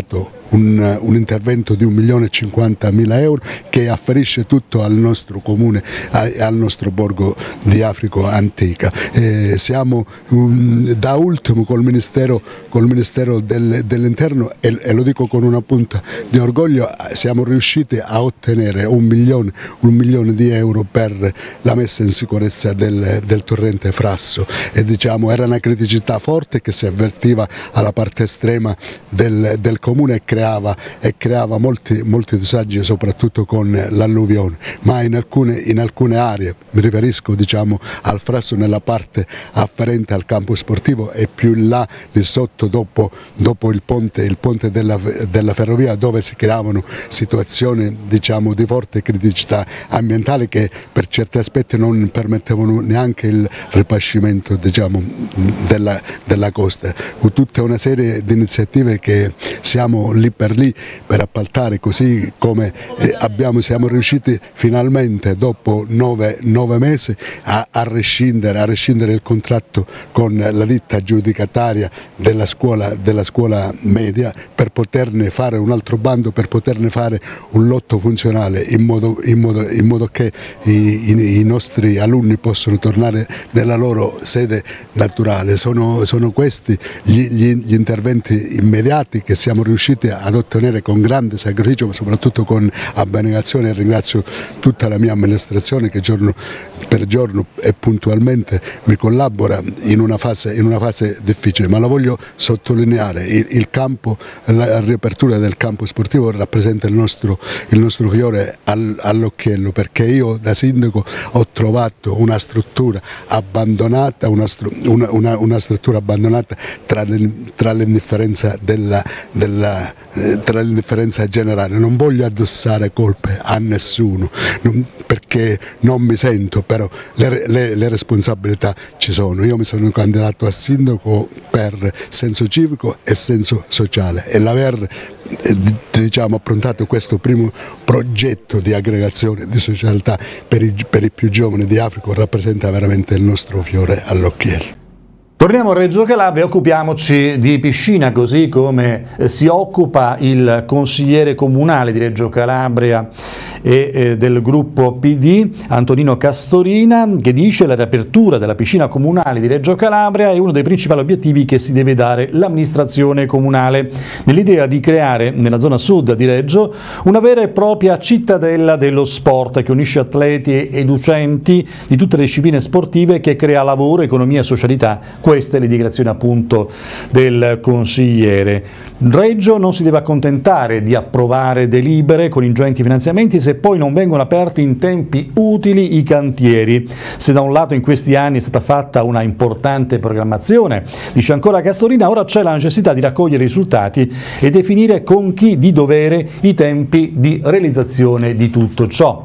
un, un intervento di un milione e cinquantamila euro che afferisce tutto al nostro comune, a, al nostro borgo di Africa Antica. Eh, siamo um, da ultimo col Ministero, col Ministero del, dell'Interno e, e lo dico con una punta di orgoglio, siamo riusciti a ottenere un milione, un milione di euro per la messa in sicurezza del, del torrente Frasso e diciamo era una criticità forte che si avvertiva alla parte estrema del, del comune e creava, e creava molti, molti disagi soprattutto con l'alluvione, ma in alcune, in alcune aree, mi riferisco diciamo al Frasso nella parte afferente al campo sportivo e più in là di sotto dopo, dopo il ponte, il ponte della, della ferrovia dove si creavano situazioni diciamo di forte criticità ambientale che per certi aspetti non permettevano neanche il ripascimento diciamo, della, della costa. Tutta una serie di iniziative che siamo lì per lì per appaltare, così come eh, abbiamo, siamo riusciti finalmente dopo nove, nove mesi a, a, rescindere, a rescindere il contratto con la ditta aggiudicataria della scuola, della scuola media per poterne fare un altro bando, per poterne fare un lotto funzionale in modo, in modo, in modo che i, i, i nostri alunni possano tornare nella loro sede naturale. Sono, sono questi gli, gli, gli interventi immediati che siamo riusciti ad ottenere con grande sacrificio ma soprattutto con abnegazione, e ringrazio tutta la mia amministrazione che giorno per giorno e puntualmente mi collabora in una fase, in una fase difficile, ma lo voglio sottolineare, il, il campo, la riapertura del campo sportivo rappresenta il nostro, il nostro fiore al, all'occhiello, perché io da sindaco ho trovato una struttura abbandonata, una, una, una, una struttura abbandonata tra, le, tra l'indifferenza della, della, eh, tra l'indifferenza generale. Non voglio addossare colpe a nessuno non, perché non mi sento, però le, le, le responsabilità ci sono. Io mi sono candidato a sindaco per senso civico e senso sociale e l'aver eh, diciamo, approntato questo primo progetto di aggregazione di socialità per i, per i più giovani di Africa rappresenta veramente il nostro fiore all'occhiello. Torniamo a Reggio Calabria e occupiamoci di piscina, così come si occupa il consigliere comunale di Reggio Calabria e eh, del gruppo P D, Antonino Castorina, che dice che la riapertura della piscina comunale di Reggio Calabria è uno dei principali obiettivi che si deve dare l'amministrazione comunale, nell'idea di creare nella zona sud di Reggio una vera e propria cittadella dello sport che unisce atleti e docenti di tutte le discipline sportive, che crea lavoro, economia e socialità. Queste le dichiarazioni appunto del consigliere. Reggio non si deve accontentare di approvare delibere con ingenti finanziamenti se poi non vengono aperti in tempi utili i cantieri. Se da un lato in questi anni è stata fatta una importante programmazione, dice ancora Castorina, ora c'è la necessità di raccogliere i risultati e definire con chi di dovere i tempi di realizzazione di tutto ciò.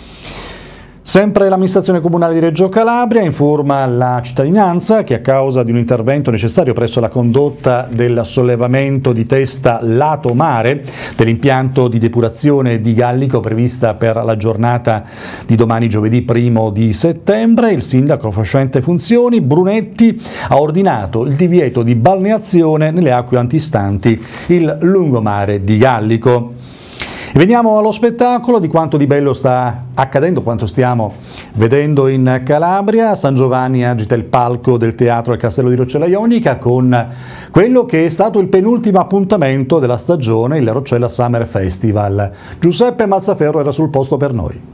Sempre l'amministrazione comunale di Reggio Calabria informa la cittadinanza che a causa di un intervento necessario presso la condotta del sollevamento di testa lato mare dell'impianto di depurazione di Gallico prevista per la giornata di domani giovedì primo di settembre, il sindaco facente funzioni Brunetti ha ordinato il divieto di balneazione nelle acque antistanti il lungomare di Gallico. Veniamo allo spettacolo, di quanto di bello sta accadendo, quanto stiamo vedendo in Calabria. San Giovanni agita il palco del teatro al Castello di Roccella Ionica con quello che è stato il penultimo appuntamento della stagione, il Roccella Summer Festival. Giuseppe Mazzaferro era sul posto per noi.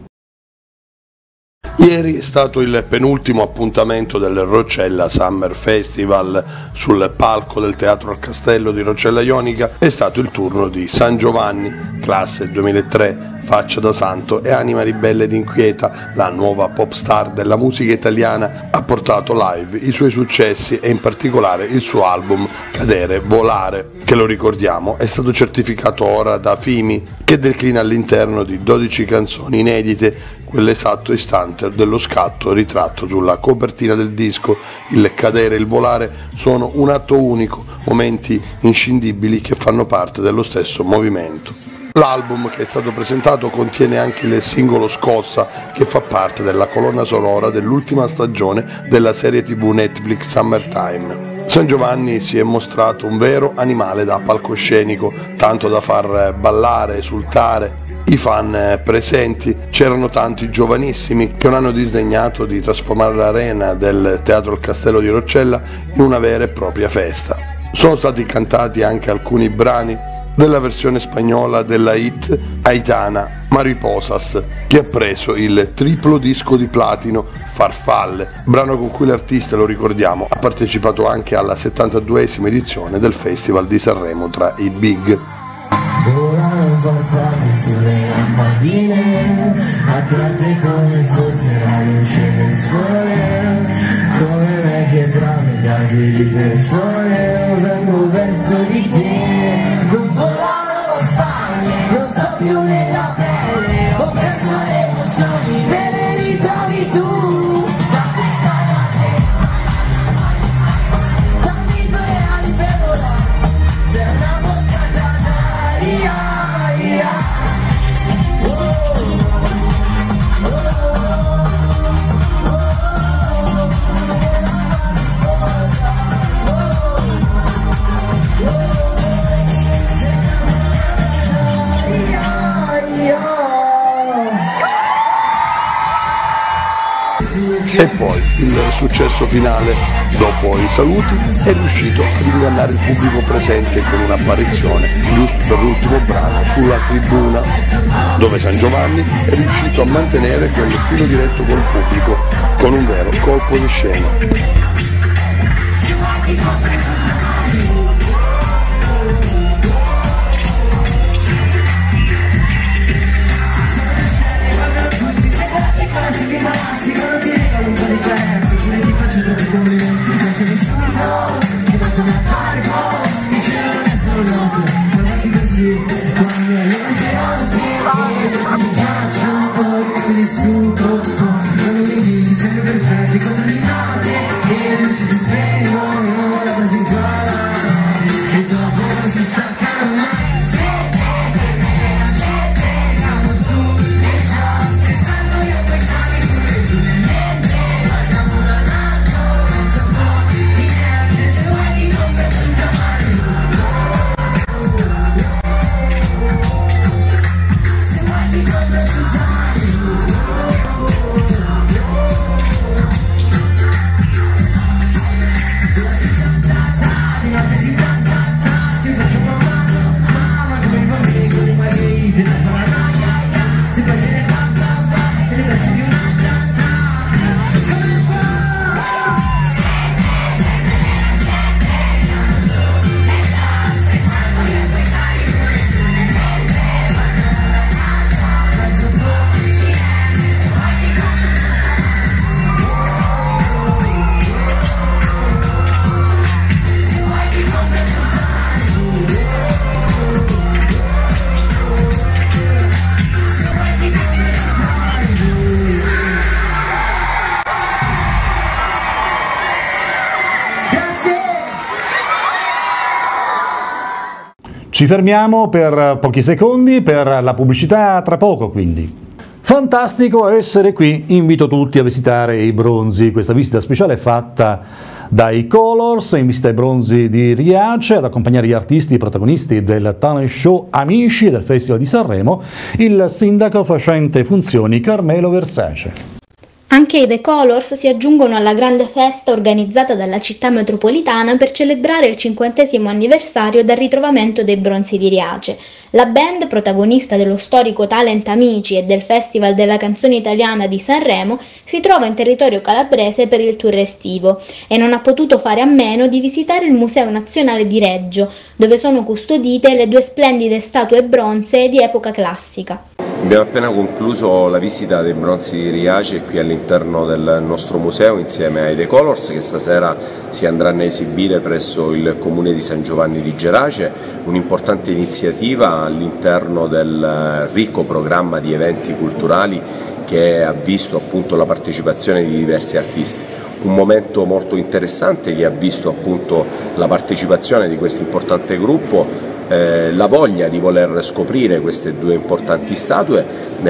Ieri è stato il penultimo appuntamento del Roccella Summer Festival. Sul palco del Teatro al Castello di Roccella Ionica è stato il turno di San Giovanni, classe duemilatré, faccia da santo e anima ribelle ed inquieta. La nuova pop star della musica italiana ha portato live i suoi successi e in particolare il suo album Cadere, Volare, che lo ricordiamo è stato certificato ora da Fimi, che declina all'interno di dodici canzoni inedite quell'esatto istante dello scatto ritratto sulla copertina del disco. Il cadere e il volare sono un atto unico, momenti inscindibili che fanno parte dello stesso movimento. L'album che è stato presentato contiene anche il singolo Scossa, che fa parte della colonna sonora dell'ultima stagione della serie tv Netflix Summertime. San Giovanni si è mostrato un vero animale da palcoscenico, tanto da far ballare, esultare i fan presenti. C'erano tanti giovanissimi che non hanno disdegnato di trasformare l'arena del Teatro Il Castello di Roccella in una vera e propria festa. Sono stati cantati anche alcuni brani della versione spagnola della hit Aitana Mariposas, che ha preso il triplo disco di platino Farfalle, brano con cui l'artista, lo ricordiamo, ha partecipato anche alla settantaduesima edizione del Festival di Sanremo tra i Big. Volano farfalle sulle lampadine, attratte come fosse la luce del sole, come me che tra miliardi di persone vengo verso di te. Non volano farfalle, non sto più nella pelle, ho perso le emozioni, me le ritrovi tu. Da questa notte, dammi due ali per volare, sei una boccata d'aria. E poi il successo finale, dopo i saluti, è riuscito ad ingannare il pubblico presente con un'apparizione giusto per l'ultimo brano sulla tribuna, dove San Giovanni è riuscito a mantenere quel filo diretto col pubblico con un vero colpo di scena. Ci fermiamo per pochi secondi per la pubblicità, tra poco quindi. Fantastico essere qui, invito tutti a visitare i bronzi, questa visita speciale è fatta dai Colors, in visita ai bronzi di Riace, ad accompagnare gli artisti protagonisti del talent show Amici del Festival di Sanremo, il sindaco facente funzioni Carmelo Versace. Anche i The Colors si aggiungono alla grande festa organizzata dalla città metropolitana per celebrare il cinquantesimo anniversario del ritrovamento dei bronzi di Riace. La band, protagonista dello storico talent Amici e del Festival della canzone italiana di Sanremo, si trova in territorio calabrese per il tour estivo e non ha potuto fare a meno di visitare il Museo Nazionale di Reggio, dove sono custodite le due splendide statue bronzee di epoca classica. Abbiamo appena concluso la visita dei bronzi di Riace qui all'interno del nostro museo insieme ai The Colors, che stasera si andranno a esibire presso il comune di San Giovanni di Gerace, un'importante iniziativa all'interno del ricco programma di eventi culturali che ha visto appunto la partecipazione di diversi artisti. Un momento molto interessante che ha visto appunto la partecipazione di questo importante gruppo, Eh, la voglia di voler scoprire queste due importanti statue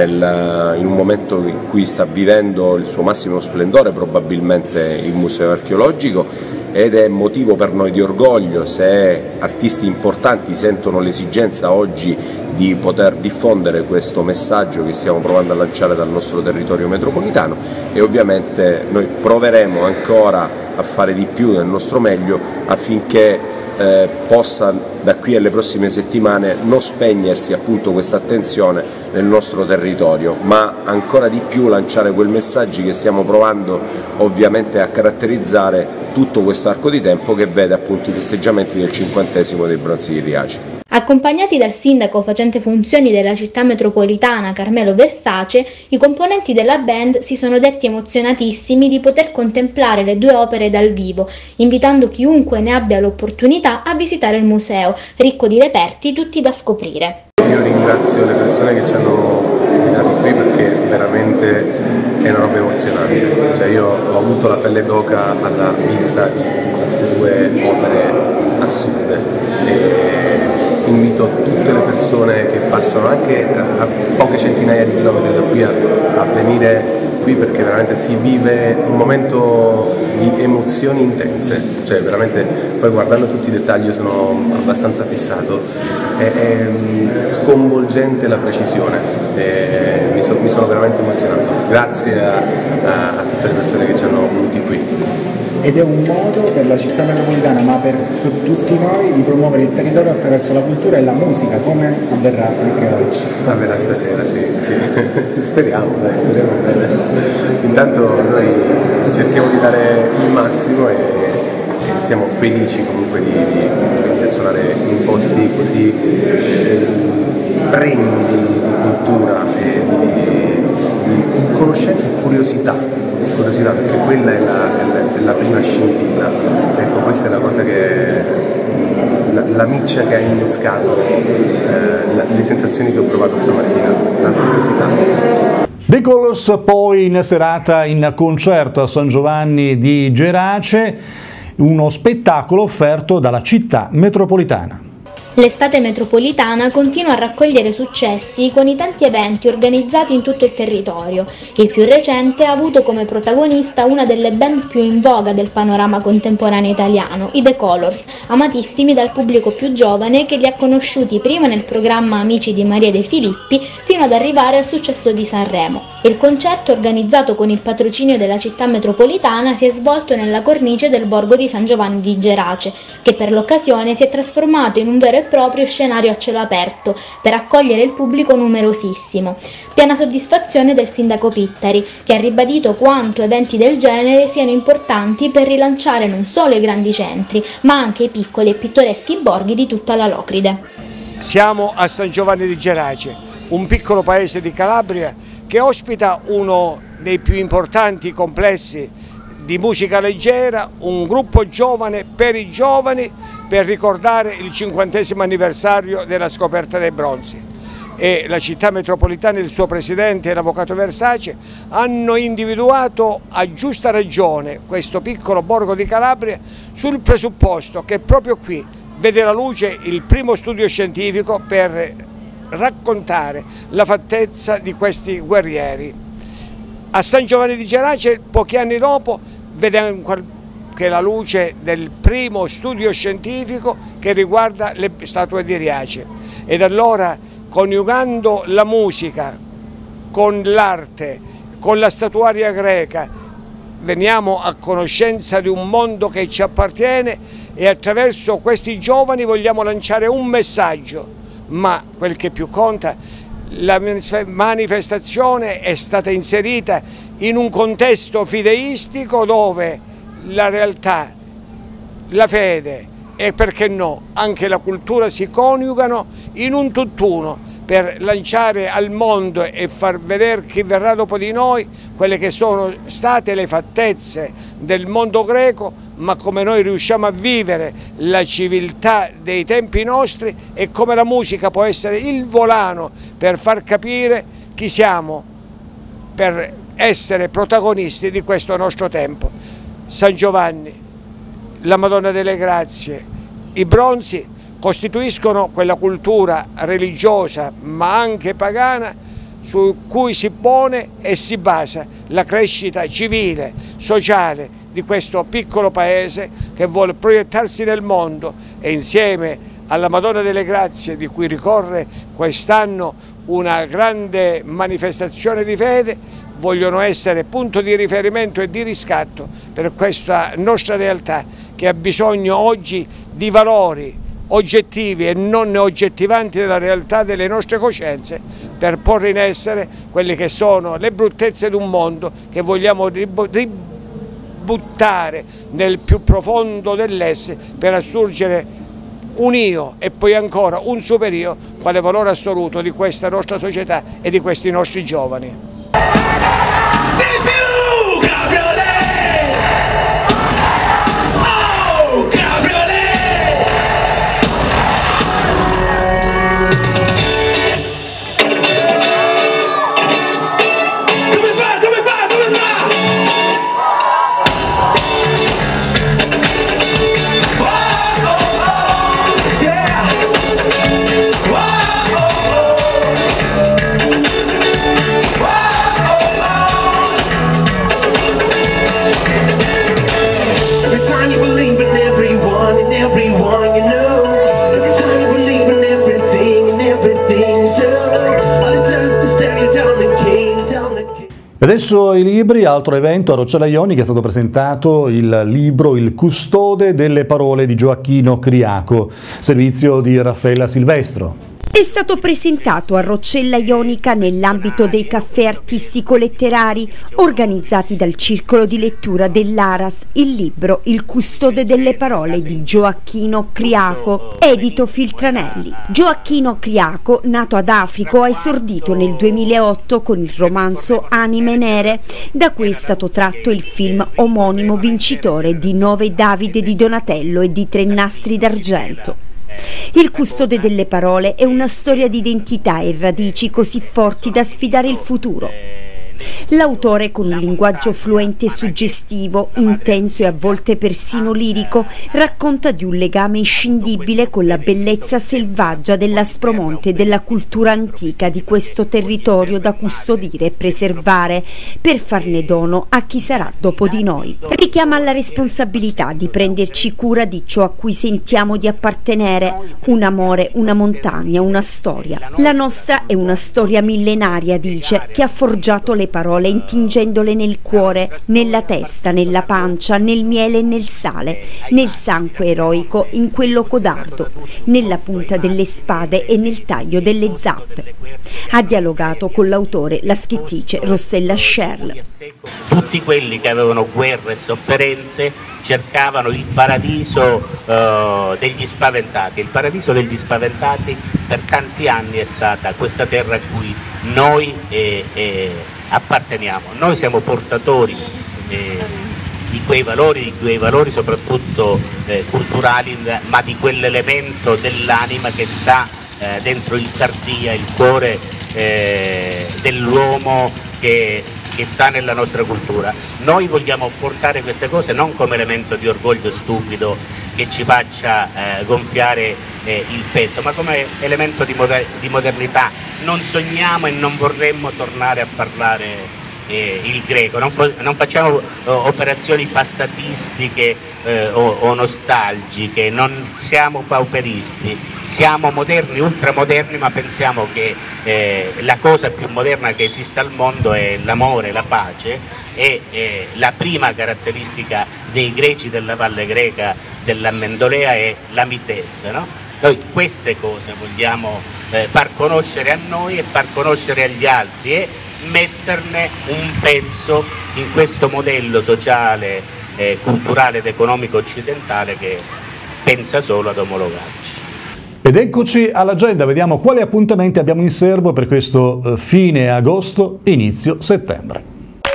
nel, in un momento in cui sta vivendo il suo massimo splendore probabilmente il museo archeologico, ed è motivo per noi di orgoglio se artisti importanti sentono l'esigenza oggi di poter diffondere questo messaggio che stiamo provando a lanciare dal nostro territorio metropolitano, e ovviamente noi proveremo ancora a fare di più del nostro meglio affinché eh, possa da qui alle prossime settimane non spegnersi appunto questa attenzione nel nostro territorio, ma ancora di più lanciare quei messaggi che stiamo provando ovviamente a caratterizzare tutto questo arco di tempo che vede appunto i festeggiamenti del cinquantesimo dei Bronzi di Riace. Accompagnati dal sindaco facente funzioni della città metropolitana Carmelo Versace, i componenti della band si sono detti emozionatissimi di poter contemplare le due opere dal vivo, invitando chiunque ne abbia l'opportunità a visitare il museo, ricco di reperti tutti da scoprire. Io ringrazio le persone che ci hanno invitato qui perché veramente è una roba emozionante, cioè io ho avuto la pelle d'oca alla vista di queste due opere assurde e invito tutte le persone che passano anche a poche centinaia di chilometri da qui a, a venire qui perché veramente si vive un momento di emozioni intense, cioè veramente poi guardando tutti i dettagli io sono abbastanza fissato, è, è sconvolgente la precisione, e mi, so, mi sono veramente emozionato, grazie a, a, a tutte le persone che ci hanno voluti qui. Ed è un modo per la città metropolitana, ma per tutti noi, di promuovere il territorio attraverso la cultura e la musica, come avverrà anche oggi. Avverrà stasera, sì, sì. speriamo, dai, speriamo bene. Intanto noi cerchiamo di dare il massimo e, e siamo felici comunque di, di, di suonare in posti così eh, pregni di, di cultura e di, di conoscenza e curiosità. curiosità perché quella è la, è la, è la prima scintilla, ecco questa è la cosa che la, la miccia che ha innescato eh, la, le sensazioni che ho provato stamattina, la curiosità. The Colors poi in serata in concerto a San Giovanni di Gerace, uno spettacolo offerto dalla città metropolitana. L'estate metropolitana continua a raccogliere successi con i tanti eventi organizzati in tutto il territorio. Il più recente ha avuto come protagonista una delle band più in voga del panorama contemporaneo italiano, i The Colors, amatissimi dal pubblico più giovane che li ha conosciuti prima nel programma Amici di Maria De Filippi fino ad arrivare al successo di Sanremo. Il concerto, organizzato con il patrocinio della città metropolitana, si è svolto nella cornice del borgo di San Giovanni di Gerace, che per l'occasione si è trasformato in un vero e proprio scenario a cielo aperto per accogliere il pubblico numerosissimo. Piena soddisfazione del sindaco Pittari, che ha ribadito quanto eventi del genere siano importanti per rilanciare non solo i grandi centri, ma anche i piccoli e pittoreschi borghi di tutta la Locride. Siamo a San Giovanni di Gerace, un piccolo paese di Calabria che ospita uno dei più importanti complessi di musica leggera, un gruppo giovane per i giovani per ricordare il cinquantesimo anniversario della scoperta dei Bronzi. E la città metropolitana e il suo presidente, l'avvocato Versace, hanno individuato a giusta ragione questo piccolo borgo di Calabria sul presupposto che proprio qui vede la luce il primo studio scientifico per raccontare la fattezza di questi guerrieri. A San Giovanni di Gerace, pochi anni dopo, vede anche la luce del primo studio scientifico che riguarda le statue di Riace. Ed allora, coniugando la musica con l'arte, con la statuaria greca, veniamo a conoscenza di un mondo che ci appartiene e attraverso questi giovani vogliamo lanciare un messaggio, ma quel che più conta, la manifestazione è stata inserita in un contesto fideistico dove la realtà, la fede e perché no anche la cultura si coniugano in un tutt'uno per lanciare al mondo e far vedere chi verrà dopo di noi quelle che sono state le fattezze del mondo greco, ma come noi riusciamo a vivere la civiltà dei tempi nostri e come la musica può essere il volano per far capire chi siamo, per essere protagonisti di questo nostro tempo. San Giovanni, la Madonna delle Grazie, i Bronzi costituiscono quella cultura religiosa ma anche pagana su cui si pone e si basa la crescita civile, sociale, di questo piccolo paese che vuole proiettarsi nel mondo e insieme alla Madonna delle Grazie, di cui ricorre quest'anno una grande manifestazione di fede, vogliono essere punto di riferimento e di riscatto per questa nostra realtà che ha bisogno oggi di valori oggettivi e non oggettivanti della realtà delle nostre coscienze per porre in essere quelle che sono le bruttezze di un mondo che vogliamo ributtare nel più profondo dell'esse per assurgere un io e poi ancora un superio quale valore assoluto di questa nostra società e di questi nostri giovani. Adesso i libri, altro evento a Roccella Ionica è stato presentato il libro Il custode delle parole di Gioacchino Criaco, servizio di Raffaella Silvestro. È stato presentato a Roccella Ionica nell'ambito dei caffè artistico-letterari organizzati dal Circolo di Lettura dell'Aras il libro Il custode delle parole di Gioacchino Criaco, edito Filtranelli. Gioacchino Criaco, nato ad Africo, ha esordito nel duemilaotto con il romanzo Anime Nere, da cui è stato tratto il film omonimo vincitore di nove Davide di Donatello e di tre Nastri d'Argento. Il custode delle parole è una storia di identità e radici così forti da sfidare il futuro. L'autore, con un linguaggio fluente e suggestivo, intenso e a volte persino lirico, racconta di un legame inscindibile con la bellezza selvaggia dell'Aspromonte e della cultura antica di questo territorio da custodire e preservare per farne dono a chi sarà dopo di noi. Richiama alla responsabilità di prenderci cura di ciò a cui sentiamo di appartenere, un amore, una montagna, una storia. La nostra è una storia millenaria, dice, che ha forgiato le parole intingendole nel cuore, nella testa, nella pancia, nel miele e nel sale, nel sangue eroico, in quello codardo, nella punta delle spade e nel taglio delle zappe. Ha dialogato con l'autore, la scrittrice Rossella Scherl. Tutti quelli che avevano guerre e sofferenze cercavano il paradiso uh, degli spaventati. Il paradiso degli spaventati per tanti anni è stata questa terra a cui noi eh, eh, apparteniamo. Noi siamo portatori eh, di quei valori, di quei valori soprattutto eh, culturali, ma di quell'elemento dell'anima che sta eh, dentro il cardia, il cuore eh, dell'uomo che, che sta nella nostra cultura. Noi vogliamo portare queste cose non come elemento di orgoglio stupido che ci faccia eh, gonfiare eh, il petto, ma come elemento di, moder di modernità. Non sogniamo e non vorremmo tornare a parlare eh, il greco, non, non facciamo eh, operazioni passatistiche eh, o, o nostalgiche, non siamo pauperisti, siamo moderni, ultramoderni, ma pensiamo che eh, la cosa più moderna che esiste al mondo è l'amore, la pace, e eh, la prima caratteristica dei greci della Valle Greca, dell'Ammendolea, è la mitezza, no? Noi queste cose vogliamo eh, far conoscere a noi e far conoscere agli altri e metterne un pezzo in questo modello sociale, eh, culturale ed economico occidentale che pensa solo ad omologarci. Ed eccoci all'agenda, vediamo quali appuntamenti abbiamo in serbo per questo eh, fine agosto, inizio settembre.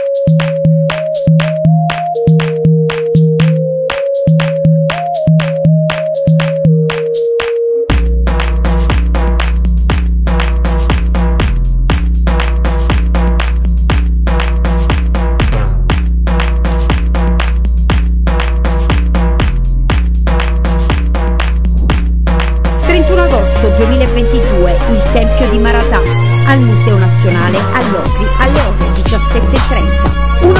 duemilaventidue, il Tempio di Maratà, al Museo Nazionale, agli Opri, alle ore diciassette e trenta. Un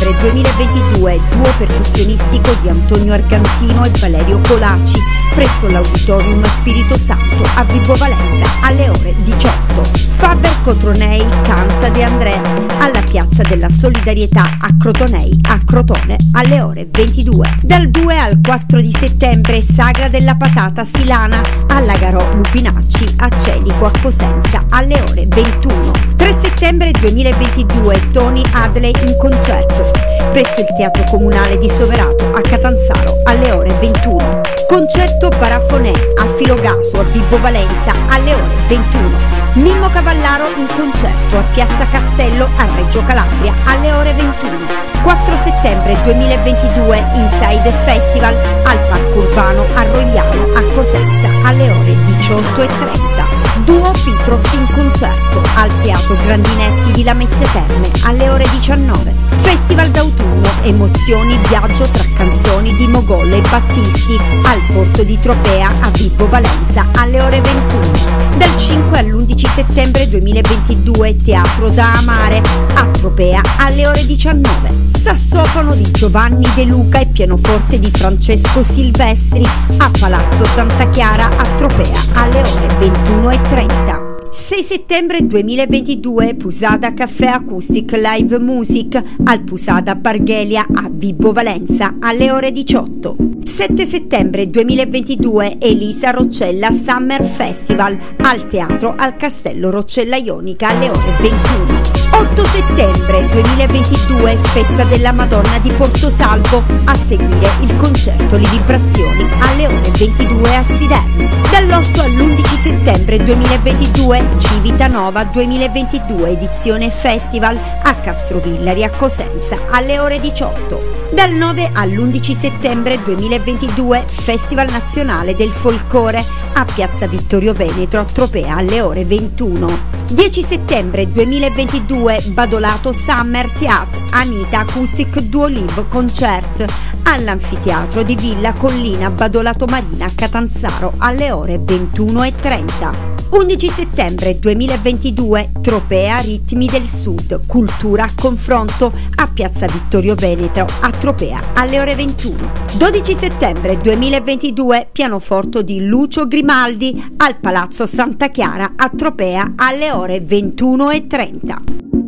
settembre duemilaventidue, duo percussionistico di Antonio Argantino e Valerio Colaci presso l'Auditorium Spirito Santo a Vibo Valenza alle ore diciotto. Faber Cotronei canta De André alla Piazza della Solidarietà a Crotonei a Crotone alle ore ventidue. Dal due al quattro di settembre Sagra della Patata Silana alla Garò Lupinacci a Celico a Cosenza alle ore ventuno. tre settembre duemilaventidue Tony Hadley in concerto presso il Teatro Comunale di Soverato a Catanzaro alle ore ventuno. Concerto Parafonè a Filogaso a Vibo Valenza alle ore ventuno. Mimmo Cavallaro in concerto a Piazza Castello a Reggio Calabria alle ore ventuno. quattro settembre duemilaventidue Inside Festival al Parco Urbano a Rogliano a Cosenza alle ore diciotto e trenta. Duo Pitros in concerto al Teatro Grandinetti di Lamezze Terme alle ore diciannove. Festival d'autunno, emozioni, viaggio tra canzoni di Mogolle e Battisti al Porto di Tropea a Vibo Valenza alle ore ventuno. Dal cinque all'undici settembre duemilaventidue Teatro da Amare a Tropea alle ore diciannove. Sassofono di Giovanni De Luca e pianoforte di Francesco Silvestri a Palazzo Santa Chiara a Tropea alle ore ventuno e trenta. sei settembre duemilaventidue Pusada Caffè Acoustic Live Music al Pusada Barghelia a Vibo Valenza alle ore diciotto. sette settembre duemilaventidue Elisa Roccella Summer Festival al Teatro al Castello Roccella Ionica alle ore ventuno. otto settembre duemilaventidue Festa della Madonna di Portosalvo a seguire il concerto Le Vibrazioni alle ore ventidue a Siderno. Dall'otto all'undici settembre duemilaventidue Civitanova duemilaventidue edizione Festival a Castrovillari a Cosenza alle ore diciotto. Dal nove all'undici settembre duemilaventidue Festival Nazionale del Folcore a Piazza Vittorio Veneto a Tropea alle ore ventuno. dieci settembre duemilaventidue Badolato Summer Theatre Anita Acoustic Duo Live Concert all'Anfiteatro di Villa Collina Badolato Marina a Catanzaro alle ore ventuno e trenta. undici settembre duemilaventidue Tropea Ritmi del Sud Cultura a Confronto a Piazza Vittorio Veneto a Tropea alle ore ventuno. dodici settembre duemilaventidue Pianoforte di Lucio Grimaldi al Palazzo Santa Chiara a Tropea alle ore ventuno e trenta.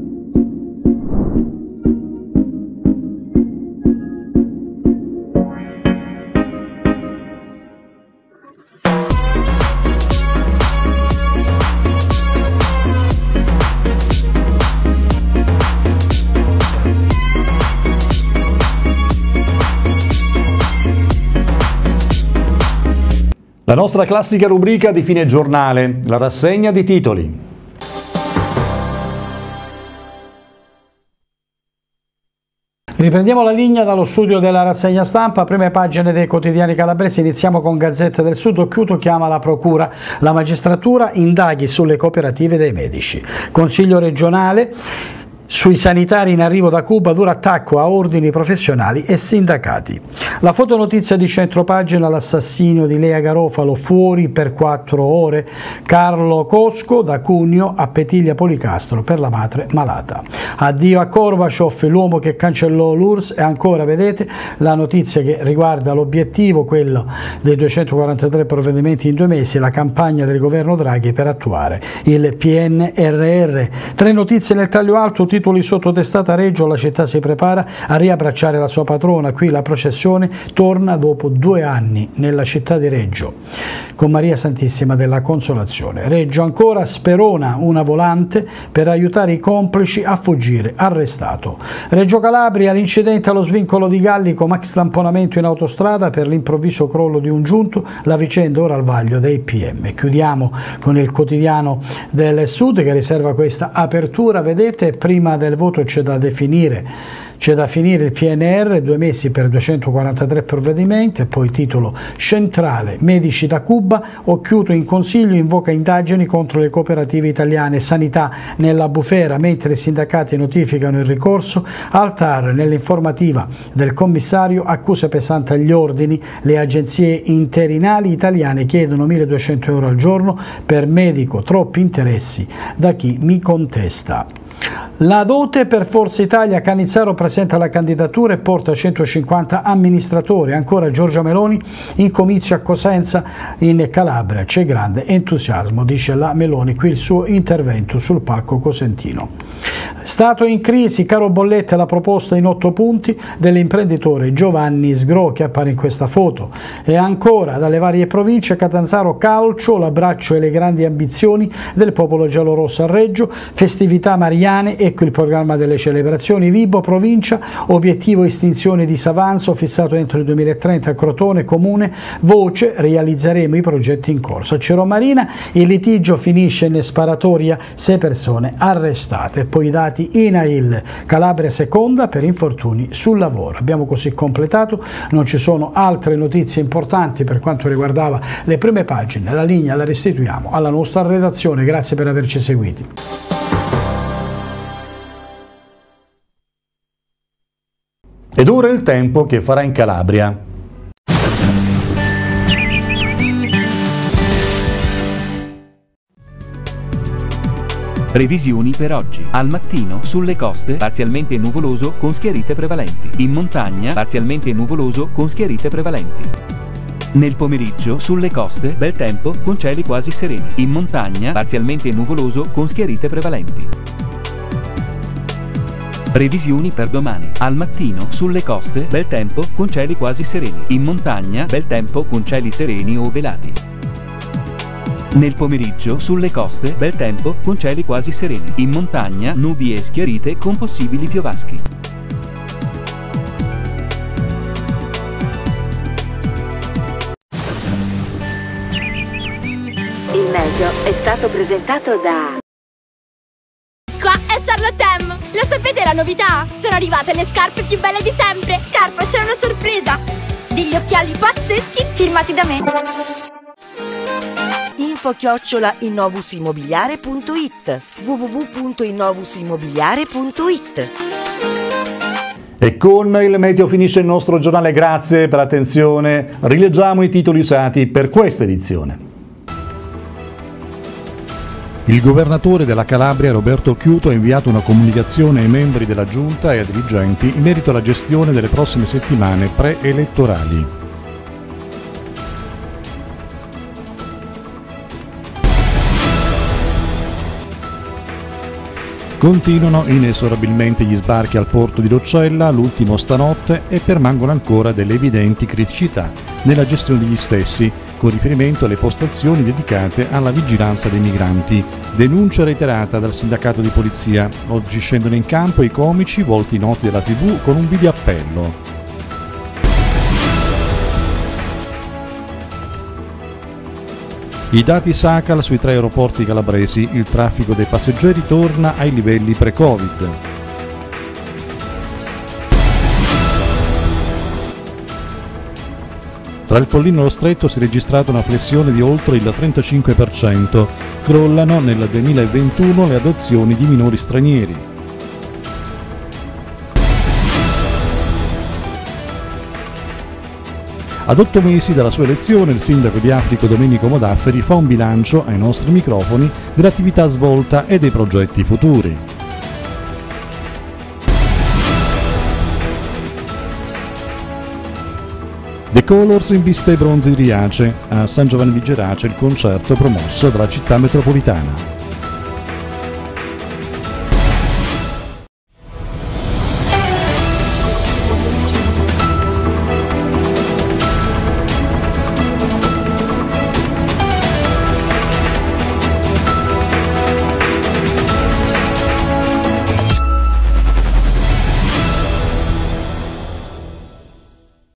La nostra classica rubrica di fine giornale, la rassegna di titoli. Riprendiamo la linea dallo studio della rassegna stampa, prime pagine dei quotidiani calabresi. Iniziamo con Gazzetta del Sud. Occhiuto chiama la procura, la magistratura indaghi sulle cooperative dei medici. Consiglio regionale sui sanitari in arrivo da Cuba, duro attacco a ordini professionali e sindacati. La fotonotizia di centropagina, l'assassinio di Lea Garofalo fuori per quattro ore, Carlo Cosco da Cuneo a Petiglia Policastro per la madre malata. Addio a Gorbaciov, l'uomo che cancellò l'U R S S, e ancora vedete la notizia che riguarda l'obiettivo, quello dei duecentoquarantatré provvedimenti in due mesi, la campagna del governo Draghi per attuare il P N R R. Tre notizie nel taglio alto, titoli sotto testata Reggio, la città si prepara a riabbracciare la sua patrona, qui la processione torna dopo due anni nella città di Reggio con Maria Santissima della Consolazione. Reggio ancora, Sperona una volante per aiutare i complici a fuggire, arrestato. Reggio Calabria, l'incidente allo svincolo di Gallico, max tamponamento in autostrada per l'improvviso crollo di un giunto, la vicenda ora al vaglio dei P M. Chiudiamo con il quotidiano del Sud che riserva questa apertura, vedete, prima del voto c'è da definire C'è da finire il P N R, due mesi per duecentoquarantatré provvedimenti, e poi titolo centrale, medici da Cuba, Occhiuto in consiglio invoca indagini contro le cooperative italiane, sanità nella bufera mentre i sindacati notificano il ricorso, al T A R nell'informativa del commissario, accuse pesanti agli ordini, le agenzie interinali italiane chiedono milleduecento euro al giorno per medico, troppi interessi da chi mi contesta. La dote per Forza Italia, Cannizzaro presenta la candidatura e porta centocinquanta amministratori. Ancora Giorgia Meloni in comizio a Cosenza in Calabria. C'è grande entusiasmo, dice la Meloni, qui il suo intervento sul palco cosentino. Stato in crisi, caro bollette, la proposta in otto punti dell'imprenditore Giovanni Sgro che appare in questa foto. E ancora dalle varie province, Catanzaro calcio, l'abbraccio e le grandi ambizioni del popolo giallorosso a Reggio, festività mariane, ecco il programma delle celebrazioni. Vibo provincia, obiettivo estinzione di Savanzo fissato entro il duemilatrenta a Crotone comune, voce realizzeremo i progetti in corso. A Cerro Marina il litigio finisce in sparatoria, sei persone arrestate. Poi i dati I N A I L, Calabria seconda per infortuni sul lavoro. Abbiamo così completato, non ci sono altre notizie importanti per quanto riguardava le prime pagine. La linea la restituiamo alla nostra redazione, grazie per averci seguiti. Ed ora il tempo che farà in Calabria. Previsioni per oggi. Al mattino sulle coste parzialmente nuvoloso con schiarite prevalenti. In montagna parzialmente nuvoloso con schiarite prevalenti. Nel pomeriggio sulle coste bel tempo con cieli quasi sereni. In montagna parzialmente nuvoloso con schiarite prevalenti. Previsioni per domani. Al mattino sulle coste bel tempo con cieli quasi sereni. In montagna bel tempo con cieli sereni o velati. Nel pomeriggio sulle coste bel tempo con cieli quasi sereni. In montagna nubi e schiarite con possibili piovaschi. Il meteo è stato presentato da... Qua è Charlotte M. Lo sapete la novità? Sono arrivate le scarpe più belle di sempre. Carpa, c'è una sorpresa. Degli occhiali pazzeschi firmati da me. Info chiocciola innovusimmobiliare punto it w w w punto innovusimmobiliare punto it. E con il meteo finisce il nostro giornale, grazie per l'attenzione. Rileggiamo i titoli usati per questa edizione. Il governatore della Calabria, Roberto Chiuto, ha inviato una comunicazione ai membri della Giunta e ai dirigenti in merito alla gestione delle prossime settimane preelettorali. Continuano inesorabilmente gli sbarchi al porto di Roccella, l'ultimo stanotte, e permangono ancora delle evidenti criticità nella gestione degli stessi, con riferimento alle postazioni dedicate alla vigilanza dei migranti. Denuncia reiterata dal sindacato di polizia. Oggi scendono in campo i comici volti noti della tivù con un videoappello. I dati Sacal sui tre aeroporti calabresi, il traffico dei passeggeri torna ai livelli pre-Covid. Tra il Pollino e lo Stretto si è registrata una flessione di oltre il trentacinque per cento, crollano nel duemilaventuno le adozioni di minori stranieri. Ad otto mesi dalla sua elezione, il sindaco di Africo Domenico Modafferi fa un bilancio ai nostri microfoni dell'attività svolta e dei progetti futuri. The Colors in vista ai bronzi di Riace. A San Giovanni di Gerace il concerto promosso dalla città metropolitana.